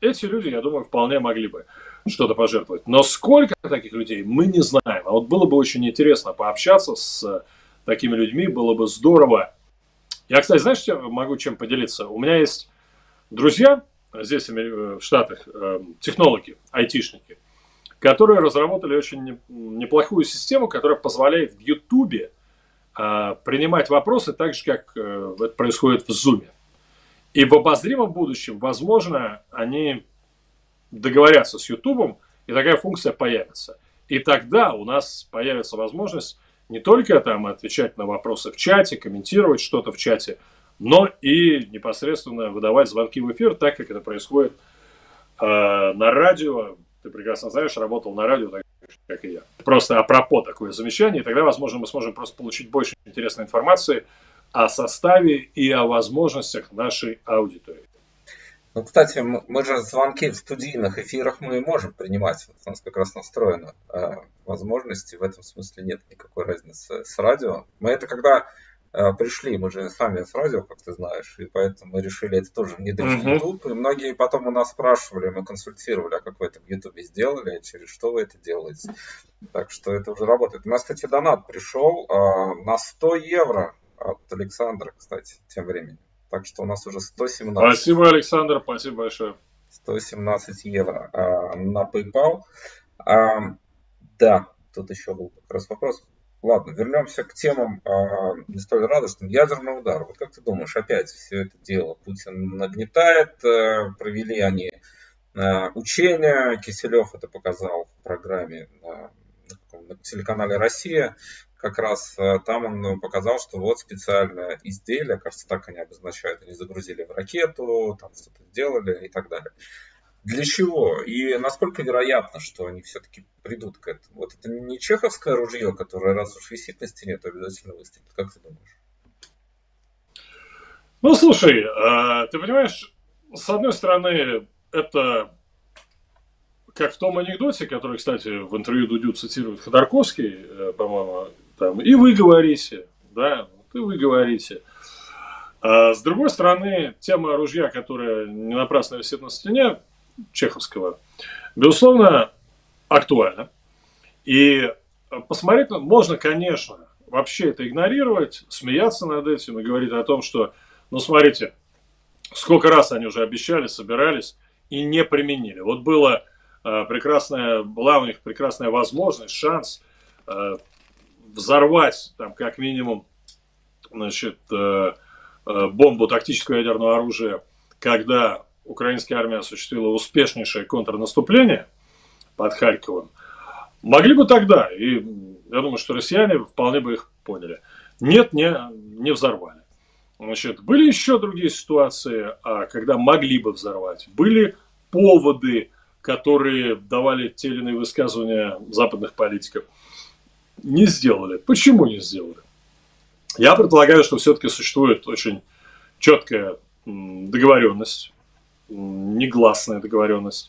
эти люди, я думаю, вполне могли бы что-то пожертвовать. Но сколько таких людей, мы не знаем. А вот было бы очень интересно пообщаться с такими людьми, было бы здорово. Я, кстати, знаешь, чем, могу чем поделиться? У меня есть друзья здесь в Штатах, технологи, айтишники, которые разработали очень неплохую систему, которая позволяет в Ютубе принимать вопросы так же, как это происходит в Зуме. И в обозримом будущем, возможно, они договорятся с Ютубом, и такая функция появится. И тогда у нас появится возможность не только там отвечать на вопросы в чате, комментировать что-то в чате, но и непосредственно выдавать звонки в эфир, так как это происходит э, на радио. Ты прекрасно знаешь, работал на радио, так как и я. Просто апропо такое замечание, и тогда, возможно, мы сможем просто получить больше интересной информации о составе и о возможностях нашей аудитории.
Ну, кстати, мы, мы же звонки в студийных эфирах мы можем принимать. У нас как раз настроено э, возможности. В этом смысле нет никакой разницы с радио. Мы это когда э, пришли, мы же сами с радио, как ты знаешь, и поэтому мы решили это тоже внедрить в YouTube. И многие потом у нас спрашивали, мы консультировали, а как вы это в YouTube сделали, через что вы это делаете. Так что это уже работает. У нас, кстати, донат пришел э, на сто евро от Александра, кстати, тем временем. Так что у нас уже сто семнадцать.
Спасибо, Александр, спасибо большое.
сто семнадцать евро а, на PayPal. А, да, тут еще был как раз вопрос. Ладно, вернемся к темам а, не столь радостным. Ядерный удар. Вот как ты думаешь, опять все это дело Путин нагнетает? А, провели они а, учения. Киселев это показал в программе на, на телеканале «Россия». Как раз там он показал, что вот специальное изделие, кажется, так они обозначают, они загрузили в ракету, там что-то сделали и так далее. Для чего? И насколько вероятно, что они все-таки придут к этому? Вот это не чеховское ружье, которое раз уж висит на стене, то обязательно выстрелит. Как ты думаешь?
Ну, слушай, ты понимаешь, с одной стороны, это как в том анекдоте, который, кстати, в интервью Дудю цитирует Ходорковский, по-моему, там, и вы говорите, да, и вы говорите. А с другой стороны, тема ружья, которая не напрасно висит на стене чеховского, безусловно, актуальна. И посмотреть можно, конечно, вообще это игнорировать, смеяться над этим и говорить о том, что, ну, смотрите, сколько раз они уже обещали, собирались и не применили. Вот было э, прекрасная, была у них прекрасная возможность, шанс э, взорвать, там, как минимум, значит, э, э, бомбу тактического ядерного оружия, когда украинская армия осуществила успешнейшее контрнаступление под Харьковом. Могли бы тогда, и я думаю, что россияне вполне бы их поняли. Нет, не, не взорвали. Значит, были еще другие ситуации, когда могли бы взорвать. Были поводы, которые давали те или иные высказывания западных политиков. Не сделали. Почему не сделали? Я предполагаю, что все-таки существует очень четкая договоренность, негласная договоренность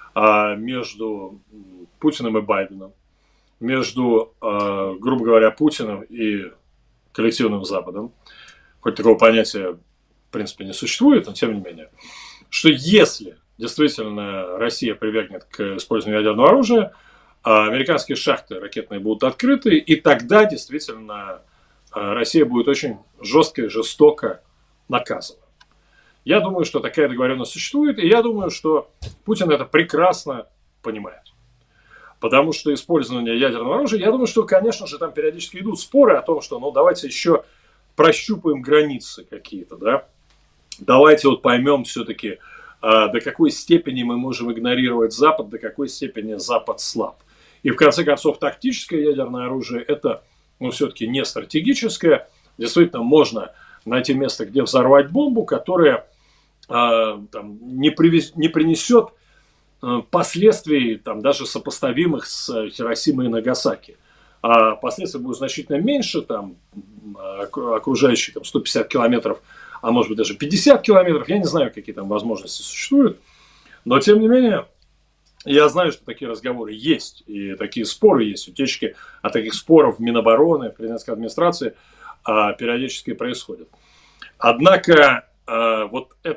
между Путиным и Байденом, между, грубо говоря, Путиным и коллективным Западом. Хоть такого понятия, в принципе, не существует, но тем не менее, что если действительно Россия прибегнет к использованию ядерного оружия, американские шахты ракетные будут открыты, и тогда действительно Россия будет очень жестко и жестоко наказана. Я думаю, что такая договоренность существует, и я думаю, что Путин это прекрасно понимает. Потому что использование ядерного оружия, я думаю, что, конечно же, там периодически идут споры о том, что, ну, давайте еще прощупаем границы какие-то, да. Давайте вот поймем все-таки, а, до какой степени мы можем игнорировать Запад, до какой степени Запад слаб. И в конце концов, тактическое ядерное оружие это, ну, все-таки не стратегическое. Действительно, можно найти место, где взорвать бомбу, которая а, там, не, привез, не принесет а, последствий, там, даже сопоставимых с Хиросимой и Нагасаки. А последствия будут значительно меньше, там, окружающие там, сто пятьдесят километров, а может быть даже пятьдесят километров. Я не знаю, какие там возможности существуют. Но, тем не менее, я знаю, что такие разговоры есть. И такие споры есть. Утечки от таких споров в Минобороны, президентской администрации а, периодически происходят. Однако, а, вот эта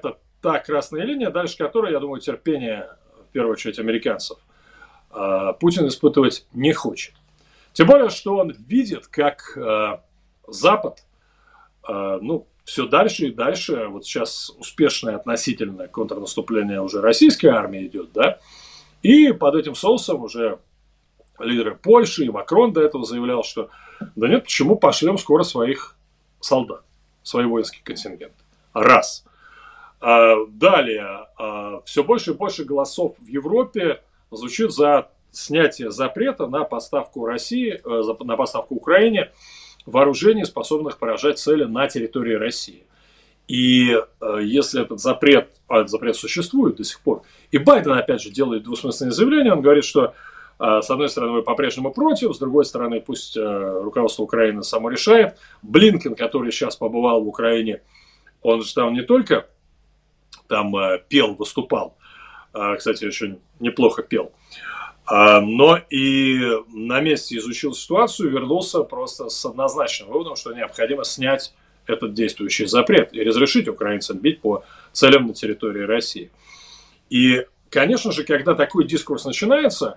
та красная линия, дальше которой, я думаю, терпение, в первую очередь, американцев Путин испытывать не хочет. Тем более, что он видит, как Запад, ну, все дальше и дальше, вот сейчас успешное относительное контрнаступление уже российской армии идет, да, и под этим соусом уже лидеры Польши и Макрон до этого заявлял, что да нет, почему пошлем скоро своих солдат, свой воинский контингент. Раз. А далее, а, все больше и больше голосов в Европе звучит за снятие запрета на поставку России, на поставку Украине вооружений, способных поражать цели на территории России. И э, если этот запрет, а этот запрет существует до сих пор, и Байден, опять же, делает двусмысленные заявления, он говорит, что э, с одной стороны вы по-прежнему против, с другой стороны пусть э, руководство Украины само решает. Блинкен, который сейчас побывал в Украине, он же там не только там э, пел, выступал, э, кстати, очень неплохо пел, но и на месте изучил ситуацию, вернулся просто с однозначным выводом, что необходимо снять этот действующий запрет и разрешить украинцам бить по целям на территории России. И, конечно же, когда такой дискурс начинается,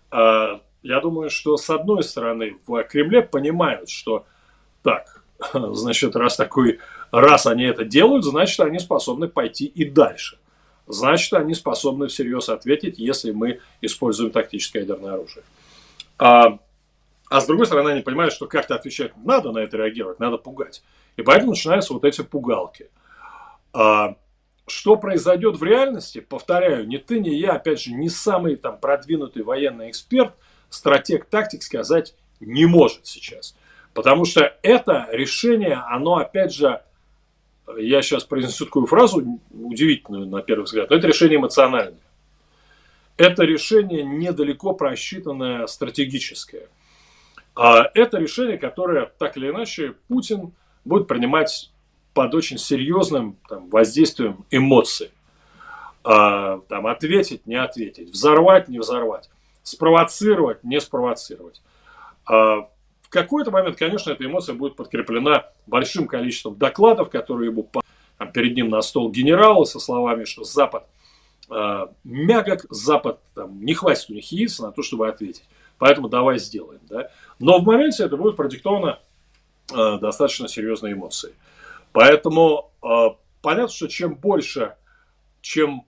я думаю, что с одной стороны в Кремле понимают, что так, значит, раз такой, раз они это делают, значит, они способны пойти и дальше. Значит, они способны всерьез ответить, если мы используем тактическое ядерное оружие. А, а с другой стороны, они понимают, что как-то отвечать надо на это реагировать, надо пугать. И поэтому начинаются вот эти пугалки. А, что произойдет в реальности, повторяю, ни ты, ни я, опять же, не самый там продвинутый военный эксперт, стратег, тактик сказать не может сейчас. Потому что это решение, оно, опять же, я сейчас произнесу такую фразу, удивительную на первый взгляд, но это решение эмоциональное. Это решение недалеко просчитанное стратегическое. А это решение, которое, так или иначе, Путин будет принимать под очень серьезным там, воздействием эмоций. А, там, ответить, не ответить, взорвать, не взорвать, спровоцировать, не спровоцировать. А, В какой-то момент, конечно, эта эмоция будет подкреплена большим количеством докладов, которые ему там, перед ним на стол генералы со словами, что Запад э, мягок, Запад там, не хватит у них яиц на то, чтобы ответить. Поэтому давай сделаем. Да? Но в моменте это будет продиктовано э, достаточно серьезной эмоцией. Поэтому э, понятно, что чем больше, чем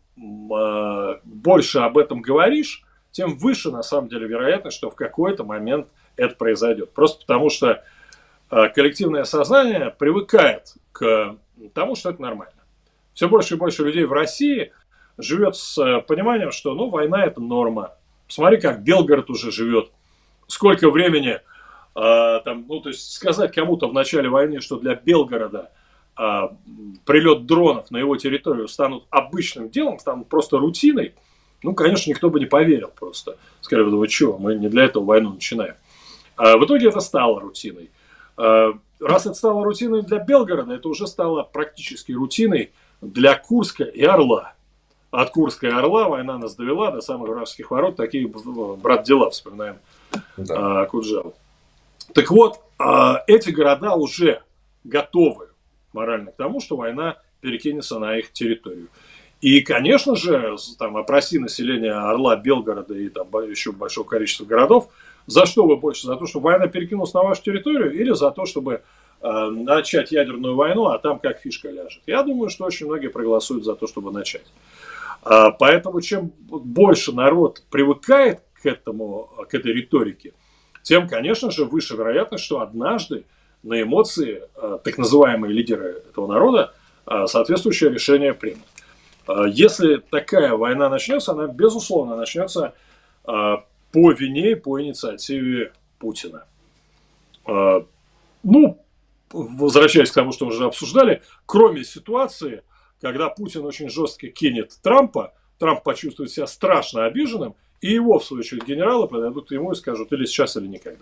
э, больше об этом говоришь, тем выше на самом деле вероятность, что в какой-то момент это произойдет. Просто потому, что э, коллективное сознание привыкает к тому, что это нормально. Все больше и больше людей в России живет с э, пониманием, что ну, война это норма. Посмотри, как Белгород уже живет. Сколько времени, э, там, ну, то есть сказать кому-то в начале войны, что для Белгорода э, прилет дронов на его территорию станут обычным делом, станут просто рутиной, ну, конечно, никто бы не поверил просто. Сказали бы, вы чего, мы не для этого войну начинаем. В итоге это стало рутиной. Раз это стало рутиной для Белгорода, это уже стало практически рутиной для Курска и Орла. От Курска и Орла война нас довела до самых вражеских ворот. Такие, брат, дела, вспоминаем да. Куджаву. Так вот, эти города уже готовы морально к тому, что война перекинется на их территорию. И, конечно же, там, опроси население Орла, Белгорода и там, еще большого количества городов, за что вы больше? За то, чтобы война перекинулась на вашу территорию или за то, чтобы э, начать ядерную войну, а там как фишка ляжет? Я думаю, что очень многие проголосуют за то, чтобы начать. А, поэтому чем больше народ привыкает к этому, к этой риторике, тем, конечно же, выше вероятность, что однажды на эмоции э, так называемые лидеры этого народа э, соответствующее решение примут. Э, если такая война начнется, она, безусловно, начнется э, по вине, по инициативе Путина. Э, ну, возвращаясь к тому, что мы уже обсуждали, кроме ситуации, когда Путин очень жестко кинет Трампа, Трамп почувствует себя страшно обиженным, и его, в свою очередь, генералы подойдут к нему и скажут, или сейчас, или никогда.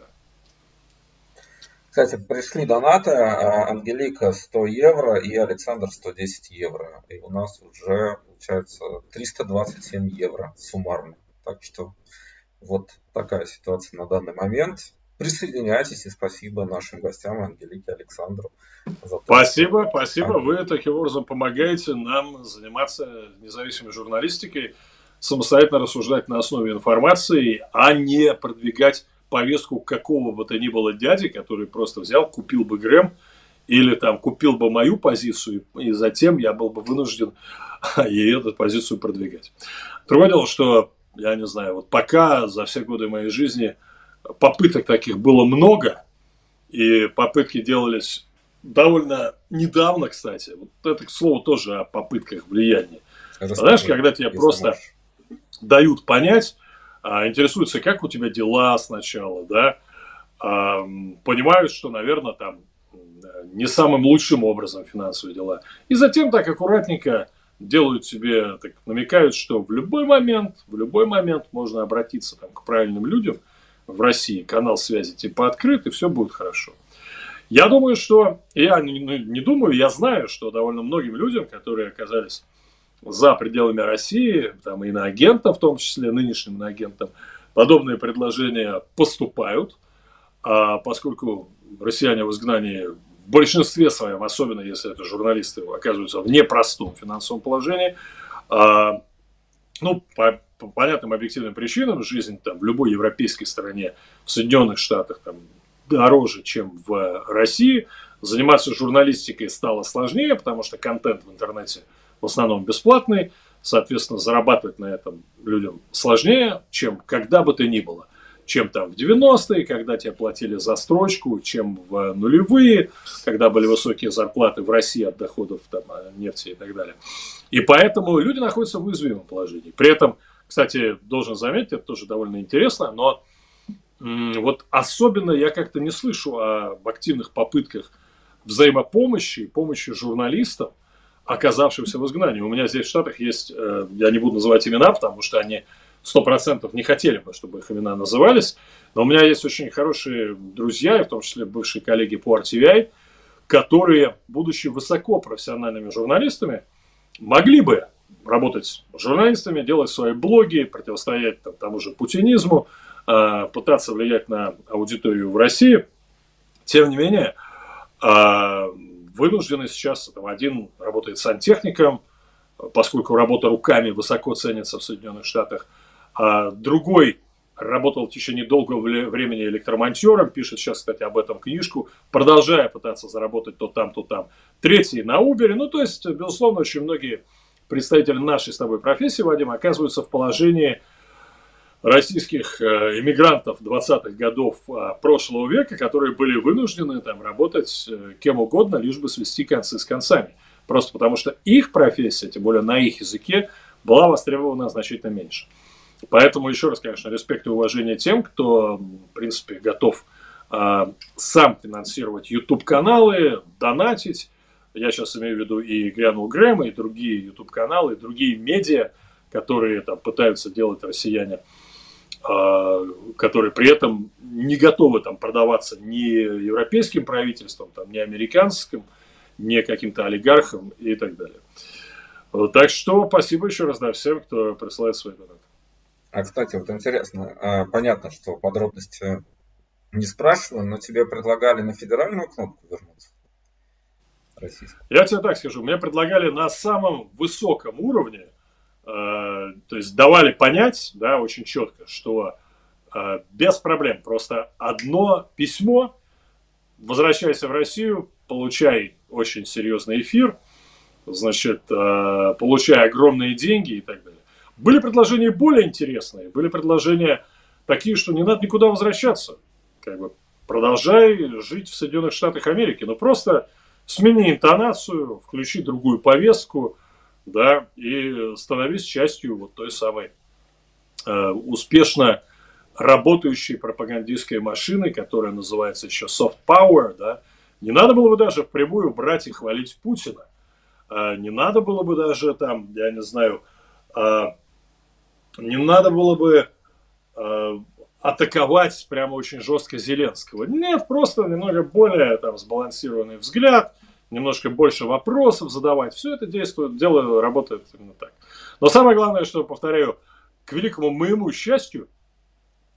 Кстати, пришли донаты, Ангелика сто евро и Александр сто десять евро. И у нас уже, получается, триста двадцать семь евро суммарно. Так что вот такая ситуация на данный момент. Присоединяйтесь, и спасибо нашим гостям, Ангелике, Александру, за то,
Спасибо,
что
спасибо.
они...
Вы таким образом помогаете нам заниматься независимой журналистикой, самостоятельно рассуждать на основе информации, а не продвигать повестку какого бы то ни было дяди, который просто взял, купил бы Грэм, или там купил бы мою позицию, и затем я был бы вынужден и эту позицию продвигать. Другое дело, что, я не знаю, вот пока за все годы моей жизни попыток таких было много, и попытки делались довольно недавно, кстати. Вот это, к слову, тоже о попытках влияния.
Расскажи,
Знаешь, когда тебе просто
можешь.
дают понять, а, интересуются, как у тебя дела сначала, да, а, понимают, что, наверное, там не самым лучшим образом финансовые дела. И затем так аккуратненько делают себе, так намекают, что в любой момент, в любой момент можно обратиться там, к правильным людям в России, канал связи типа открыт, и все будет хорошо. Я думаю, что, я не, не думаю, я знаю, что довольно многим людям, которые оказались за пределами России, там, иноагентам, в том числе нынешним иноагентам, подобные предложения поступают, а поскольку россияне в изгнании в большинстве своем, особенно если это журналисты, оказываются в непростом финансовом положении, а, ну, по, по понятным объективным причинам, жизнь там, в любой европейской стране, в Соединенных Штатах, там, дороже, чем в России, заниматься журналистикой стало сложнее, потому что контент в интернете в основном бесплатный, соответственно, зарабатывать на этом людям сложнее, чем когда бы то ни было. Чем там в девяностые, когда тебе платили за строчку, чем в нулевые, когда были высокие зарплаты в России от доходов там, нефти и так далее. И поэтому люди находятся в уязвимом положении. При этом, кстати, должен заметить, это тоже довольно интересно, но м- вот особенно я как-то не слышу об активных попытках взаимопомощи, помощи журналистам, оказавшимся в изгнании. У меня здесь в Штатах есть, э, я не буду называть имена, потому что они сто процентов не хотели бы, чтобы их имена назывались, но у меня есть очень хорошие друзья, в том числе бывшие коллеги по ар ти ви ай, которые, будучи высокопрофессиональными журналистами, могли бы работать журналистами, делать свои блоги, противостоять там, тому же путинизму, э, пытаться влиять на аудиторию в России. Тем не менее, э, вынуждены сейчас, там, один работает сантехником, поскольку работа руками высоко ценится в Соединенных Штатах, а другой работал в течение долгого времени электромонтером, пишет сейчас, кстати, об этом книжку, продолжая пытаться заработать то там, то там. Третий на Uber. Ну, то есть, безусловно, очень многие представители нашей с тобой профессии, Вадим, оказываются в положении российских иммигрантов двадцатых годов прошлого века, которые были вынуждены там работать кем угодно, лишь бы свести концы с концами. Просто потому что их профессия, тем более на их языке, была востребована значительно меньше. Поэтому еще раз, конечно, респект и уважение тем, кто, в принципе, готов э, сам финансировать YouTube-каналы, донатить. Я сейчас имею в виду и Грянул Грэм, и другие YouTube-каналы, и другие медиа, которые там пытаются делать россияне, э, которые при этом не готовы там продаваться ни европейским правительством, там, ни американским, не каким-то олигархам и так далее. Так что спасибо еще раз, да, всем, кто присылает свои донаты.
А, кстати, вот интересно, понятно, что подробности не спрашиваю, но тебе предлагали на федеральную кнопку вернуться? Российскую.
Я тебе так скажу, мне предлагали на самом высоком уровне, э, то есть давали понять, да, очень четко, что э, без проблем, просто одно письмо, возвращайся в Россию, получай очень серьезный эфир, значит, э, получай огромные деньги и так далее. Были предложения более интересные, были предложения такие, что не надо никуда возвращаться. Как бы продолжай жить в Соединенных Штатах Америки, но просто смени интонацию, включи другую повестку, да, и становись частью вот той самой э, успешно работающей пропагандистской машины, которая называется еще soft power, да. Не надо было бы даже впрямую брать и хвалить Путина. Э, не надо было бы даже там, я не знаю, э, не надо было бы э, атаковать прямо очень жестко Зеленского. Нет, просто немного более там сбалансированный взгляд, немножко больше вопросов задавать. Все это действует, дело работает именно так. Но самое главное, что, повторяю, к великому моему счастью,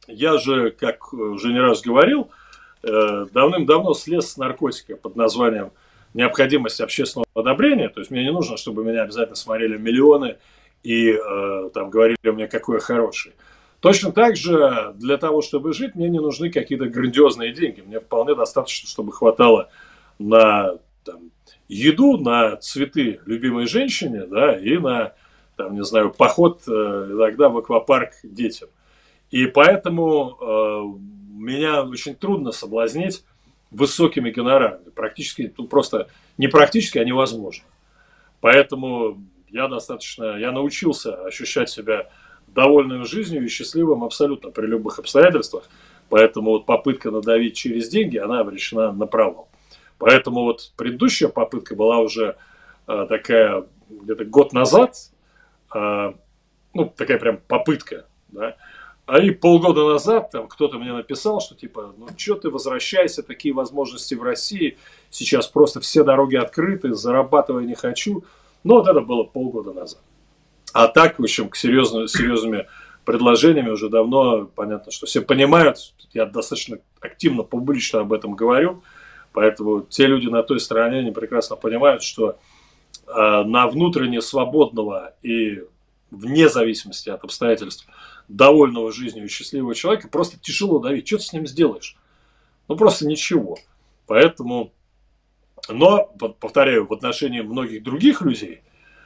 я же, как уже не раз говорил, давным-давно слез с наркотика под названием необходимость общественного одобрения. То есть мне не нужно, чтобы меня обязательно смотрели миллионы и э, там говорили мне, какой я хороший. Точно так же для того, чтобы жить, мне не нужны какие-то грандиозные деньги. Мне вполне достаточно, чтобы хватало на там, еду, на цветы любимой женщине, да, и на, там, не знаю, поход э, иногда в аквапарк детям. И поэтому э, меня очень трудно соблазнить высокими гонорарами. Практически, ну, просто не практически, а невозможно. Поэтому я достаточно, я научился ощущать себя довольным жизнью и счастливым абсолютно при любых обстоятельствах. Поэтому вот попытка надавить через деньги, она обречена на провал. Поэтому вот предыдущая попытка была уже э, такая где-то год назад, э, ну, такая прям попытка, да. А и полгода назад там кто-то мне написал, что типа, ну что ты возвращайся, такие возможности в России, сейчас просто все дороги открыты, зарабатывай не хочу. Ну вот это было полгода назад. А так, в общем, к серьезным, серьезными предложениями уже давно понятно, что все понимают, я достаточно активно, публично об этом говорю, поэтому те люди на той стороне, они прекрасно понимают, что э, на внутренне свободного и вне зависимости от обстоятельств довольного жизнью и счастливого человека просто тяжело давить. Что ты с ним сделаешь? Ну, просто ничего. Поэтому, но, повторяю, в отношении многих других людей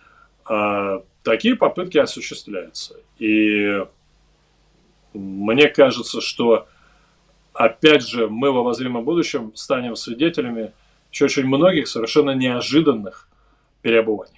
а, такие попытки осуществляются. И мне кажется, что, опять же, мы в обозримом будущем станем свидетелями еще очень многих совершенно неожиданных переобуваний.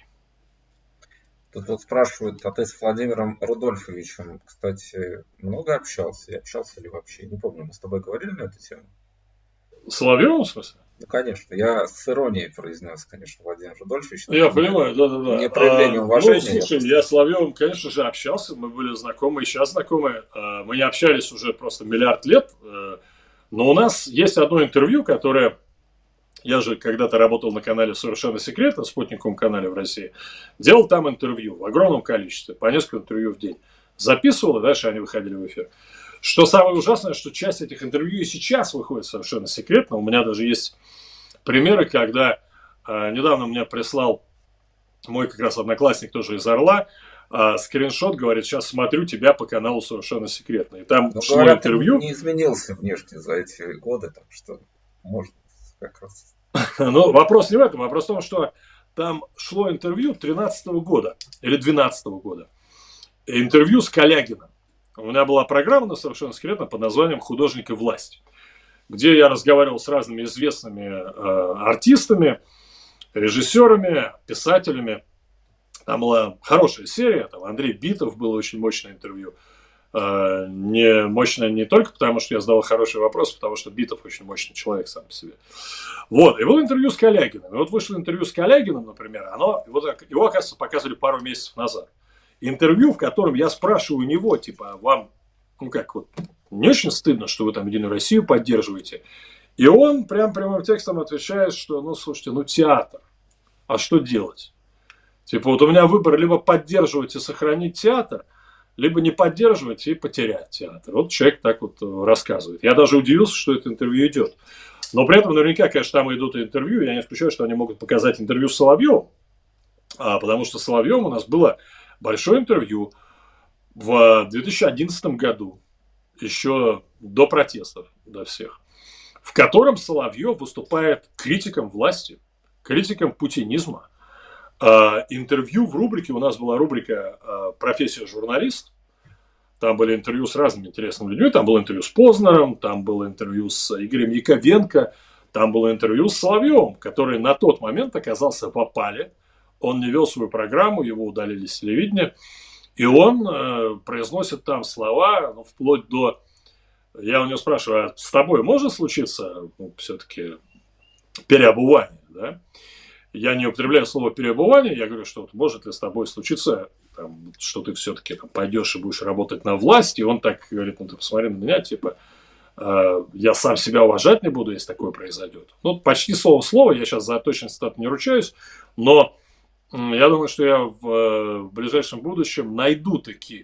Тут вот спрашивают, а ты с Владимиром Рудольфовичем, кстати, много общался? И общался ли вообще? Не помню, мы с тобой говорили на эту тему?
Соловьевым, в смысле?
Ну, конечно. Я с иронией произнес, конечно, Владимир Рудольфович.
Я понимаю, да-да-да.
Не проявление
а,
уважения.
Ну, слушай, я, я с Соловьевым, конечно же, общался, мы были знакомы, и сейчас знакомы. Мы не общались уже просто миллиард лет, но у нас есть одно интервью, которое... Я же когда-то работал на канале «Совершенно секретно», спутниковом канале в России. Делал там интервью в огромном количестве, по несколько интервью в день. Записывал, и дальше они выходили в эфир. Что самое ужасное, что часть этих интервью и сейчас выходит совершенно секретно. У меня даже есть примеры, когда э, недавно мне прислал мой как раз одноклассник, тоже из Орла, э, скриншот, говорит, сейчас смотрю тебя по каналу «Совершенно секретно». И там
Но,
шло
говорят,
интервью.
Не изменился внешне за эти годы, так что можно как раз...
Ну, вопрос не в этом. Вопрос в том, что там шло интервью две тысячи тринадцатого года или две тысячи двенадцатого года. Интервью с Калягиным. У меня была программа, на совершенно секретно, под названием «Художник и власть», где я разговаривал с разными известными э, артистами, режиссерами, писателями. Там была хорошая серия. Там Андрей Битов, было очень мощное интервью. Не мощно не только потому, что я задавал хороший вопрос, потому что Битов очень мощный человек сам по себе. Вот, и было интервью с Калягиным. И вот вышло интервью с Калягиным, например, оно, его, его, оказывается, показывали пару месяцев назад. Интервью, в котором я спрашиваю у него, типа, вам, ну как, вот, не очень стыдно, что вы там Единую Россию поддерживаете? И он прям прямым текстом отвечает, что, ну, слушайте, ну, театр, а что делать? Типа, вот у меня выбор либо поддерживать и сохранить театр, либо не поддерживать и потерять театр. Вот человек так вот рассказывает. Я даже удивился, что это интервью идет. Но при этом наверняка, конечно, там идут интервью. Я не исключаю, что они могут показать интервью с Соловьевым. А, потому что с Соловьевым у нас было большое интервью в две тысячи одиннадцатом году. Еще до протестов, до всех. В котором Соловьев выступает критиком власти, критиком путинизма. Интервью в рубрике, у нас была рубрика «Профессия журналист». Там были интервью с разными интересными людьми. Там было интервью с Познером, там было интервью с Игорем Яковенко, там было интервью с Соловьевым, который на тот момент оказался в опале. Он не вел свою программу, его удалили с телевидения. И он э, произносит там слова, ну, вплоть до... Я у него спрашиваю, а с тобой может случиться, ну, все-таки переобувание, да? Я не употребляю слово переобувание, я говорю, что вот может ли с тобой случиться, там, что ты все-таки там, пойдешь и будешь работать на власть, и он так говорит, ну ты посмотри на меня, типа, э, я сам себя уважать не буду, если такое произойдет. Ну, почти слово в слово, я сейчас за точность цитаты не ручаюсь, но э, я думаю, что я в, э, в ближайшем будущем найду таки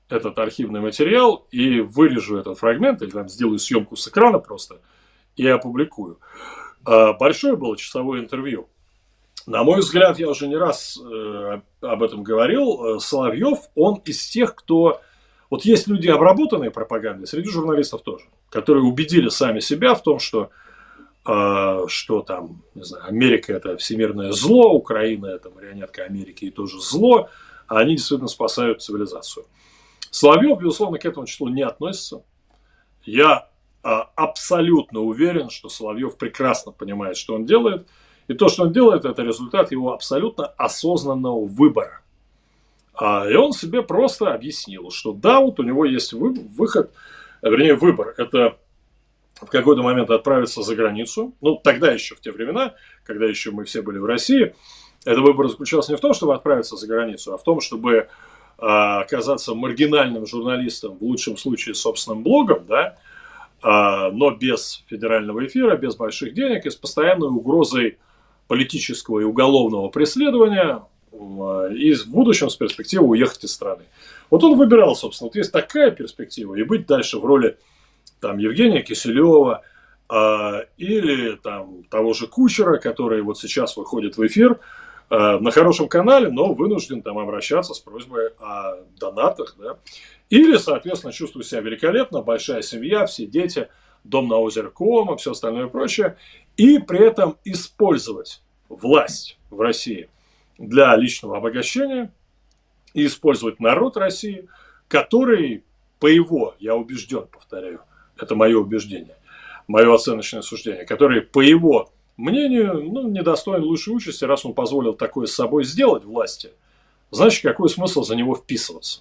этот архивный материал и вырежу этот фрагмент, или там сделаю съемку с экрана просто и опубликую. Большое было часовое интервью. На мой взгляд, я уже не раз э, об этом говорил, Соловьев, он из тех, кто... Вот есть люди, обработанные пропагандой, среди журналистов тоже, которые убедили сами себя в том, что, э, что там, не знаю, Америка – это всемирное зло, Украина – это марионетка Америки и тоже зло, а они действительно спасают цивилизацию. Соловьев, безусловно, к этому числу не относится. Я э, абсолютно уверен, что Соловьев прекрасно понимает, что он делает. И то, что он делает, это результат его абсолютно осознанного выбора. А, и он себе просто объяснил, что да, вот у него есть вы, выход, вернее, выбор. Это в какой-то момент отправиться за границу. Ну, тогда еще, в те времена, когда еще мы все были в России, этот выбор заключался не в том, чтобы отправиться за границу, а в том, чтобы а, оказаться маргинальным журналистом, в лучшем случае собственным блогом, да, а, но без федерального эфира, без больших денег и с постоянной угрозой политического и уголовного преследования и в будущем с перспективой уехать из страны. Вот он выбирал, собственно, вот есть такая перспектива, и быть дальше в роли там, Евгения Киселева э, или там, того же Кучера, который вот сейчас выходит в эфир э, на хорошем канале, но вынужден там обращаться с просьбой о донатах. Да? Или, соответственно, чувствую себя великолепно, большая семья, все дети, дом на озере Кома, все остальное прочее. И при этом использовать власть в России для личного обогащения и использовать народ России, который, по его, я убежден, повторяю, это мое убеждение, мое оценочное суждение, который, по его мнению, ну, недостоин лучшей участи, раз он позволил такое с собой сделать власти, значит, какой смысл за него вписываться?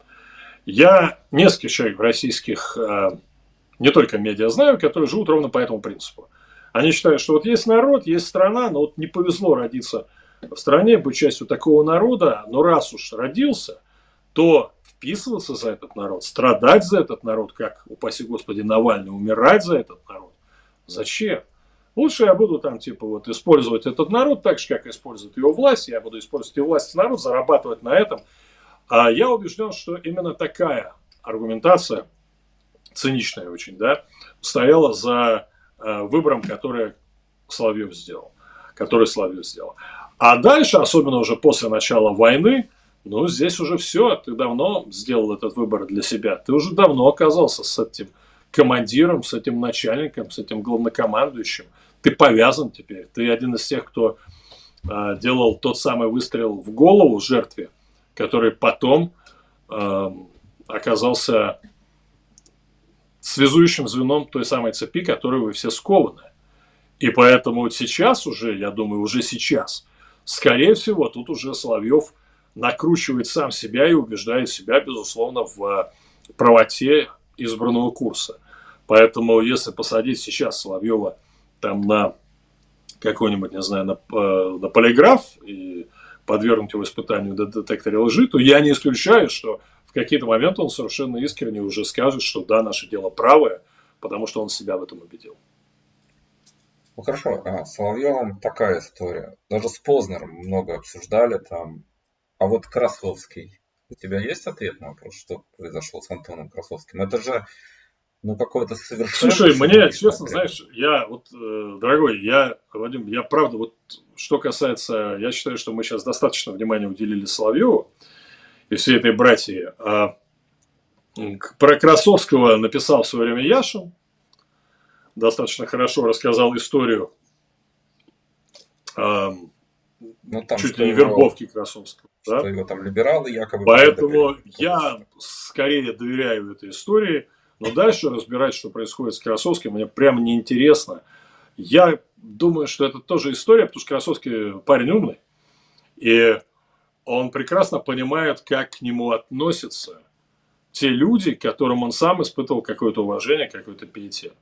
Я несколько человек в российских, не только медиа знаю, которые живут ровно по этому принципу. Они считают, что вот есть народ, есть страна, но вот не повезло родиться в стране, быть частью такого народа, но раз уж родился, то вписываться за этот народ, страдать за этот народ, как, упаси Господи, Навальный, умирать за этот народ. Зачем? Лучше я буду там, типа, вот, использовать этот народ так же, как использует его власть, я буду использовать его власть и народ, зарабатывать на этом. А я убежден, что именно такая аргументация, циничная очень, да, стояла за выбором, который Соловьев сделал. Который Соловьев сделал. А дальше, особенно уже после начала войны, ну, здесь уже все. Ты давно сделал этот выбор для себя. Ты уже давно оказался с этим командиром, с этим начальником, с этим главнокомандующим. Ты повязан теперь. Ты один из тех, кто э, делал тот самый выстрел в голову жертве, который потом э, оказался связующим звеном той самой цепи, которой вы все скованы. И поэтому вот сейчас уже, я думаю, уже сейчас, скорее всего, тут уже Соловьев накручивает сам себя и убеждает себя, безусловно, в правоте избранного курса. Поэтому, если посадить сейчас Соловьева там на какой-нибудь, не знаю, на, на полиграф и подвергнуть его испытанию на детекторе лжи, то я не исключаю, что в какие-то моменты он совершенно искренне уже скажет, что да, наше дело правое, потому что он себя в этом убедил.
Ну хорошо, а с Соловьевым такая история. Даже с Познером много обсуждали там. А вот Красовский. У тебя есть ответ на вопрос, что произошло с Антоном Красовским? Это же, ну, какое-то совершенно...
Слушай, мне, честно, знаешь, я вот, э, дорогой, я, Вадим, я правда, вот, что касается, я считаю, что мы сейчас достаточно внимания уделили Соловьеву и всей этой братьи. А про Красовского написал в свое время Яшин, достаточно хорошо рассказал историю э,
ну, там,
чуть ли не вербовки Красовского.
Что
да?
его там либералы якобы...
Поэтому я скорее доверяю этой истории, но дальше разбирать, что происходит с Красовским, мне прямо неинтересно. Я думаю, что это тоже история, потому что Красовский парень умный, и он прекрасно понимает, как к нему относятся те люди, к которым он сам испытывал какое-то уважение, какой-то пиетет.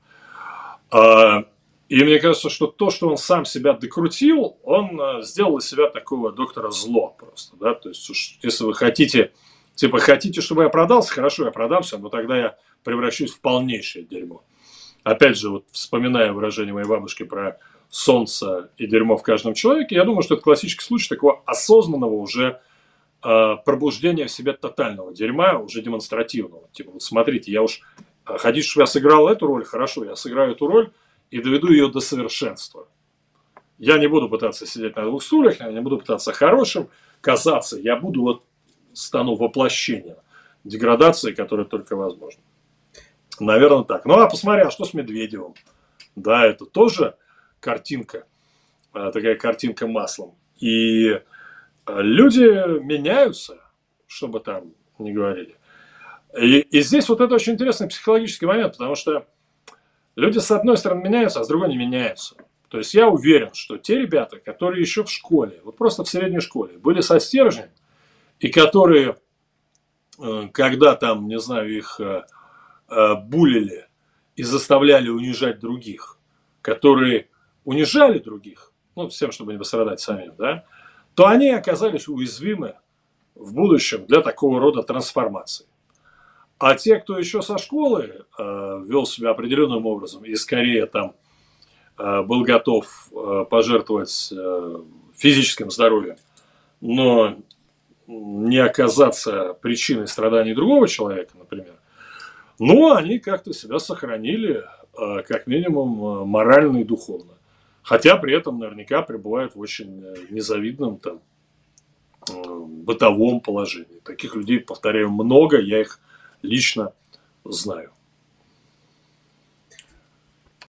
И мне кажется, что то, что он сам себя докрутил, он сделал из себя такого доктора зло просто. Да? То есть, уж, если вы хотите, типа, хотите, чтобы я продался, хорошо, я продамся, но тогда я превращусь в полнейшее дерьмо. Опять же, вот вспоминая выражение моей бабушки про солнце и дерьмо в каждом человеке, я думаю, что это классический случай такого осознанного уже э, пробуждение в себе тотального дерьма, уже демонстративного. Типа, вот смотрите, я уж э, хотите, чтобы я сыграл эту роль, хорошо, я сыграю эту роль и доведу ее до совершенства. Я не буду пытаться сидеть на двух стульях, я не буду пытаться хорошим казаться, я буду вот стану воплощением деградации, которая только возможна. Наверное, так. Ну, а посмотри, а что с Медведевым? Да, это тоже картинка, такая картинка маслом. И люди меняются, что бы там ни говорили. И, и здесь вот это очень интересный психологический момент, потому что люди с одной стороны меняются, а с другой не меняются. То есть я уверен, что те ребята, которые еще в школе, вот просто в средней школе, были со стержнем, и которые, когда там, не знаю, их буллили и заставляли унижать других, которые унижали других, ну, всем, чтобы не пострадать самим, да, то они оказались уязвимы в будущем для такого рода трансформации. А те, кто еще со школы э, вел себя определенным образом и скорее там э, был готов э, пожертвовать э, физическим здоровьем, но не оказаться причиной страданий другого человека, например, но они как-то себя сохранили, э, как минимум, морально и духовно. Хотя при этом наверняка пребывают в очень незавидном там, э, бытовом положении. Таких людей, повторяю, много, я их лично знаю.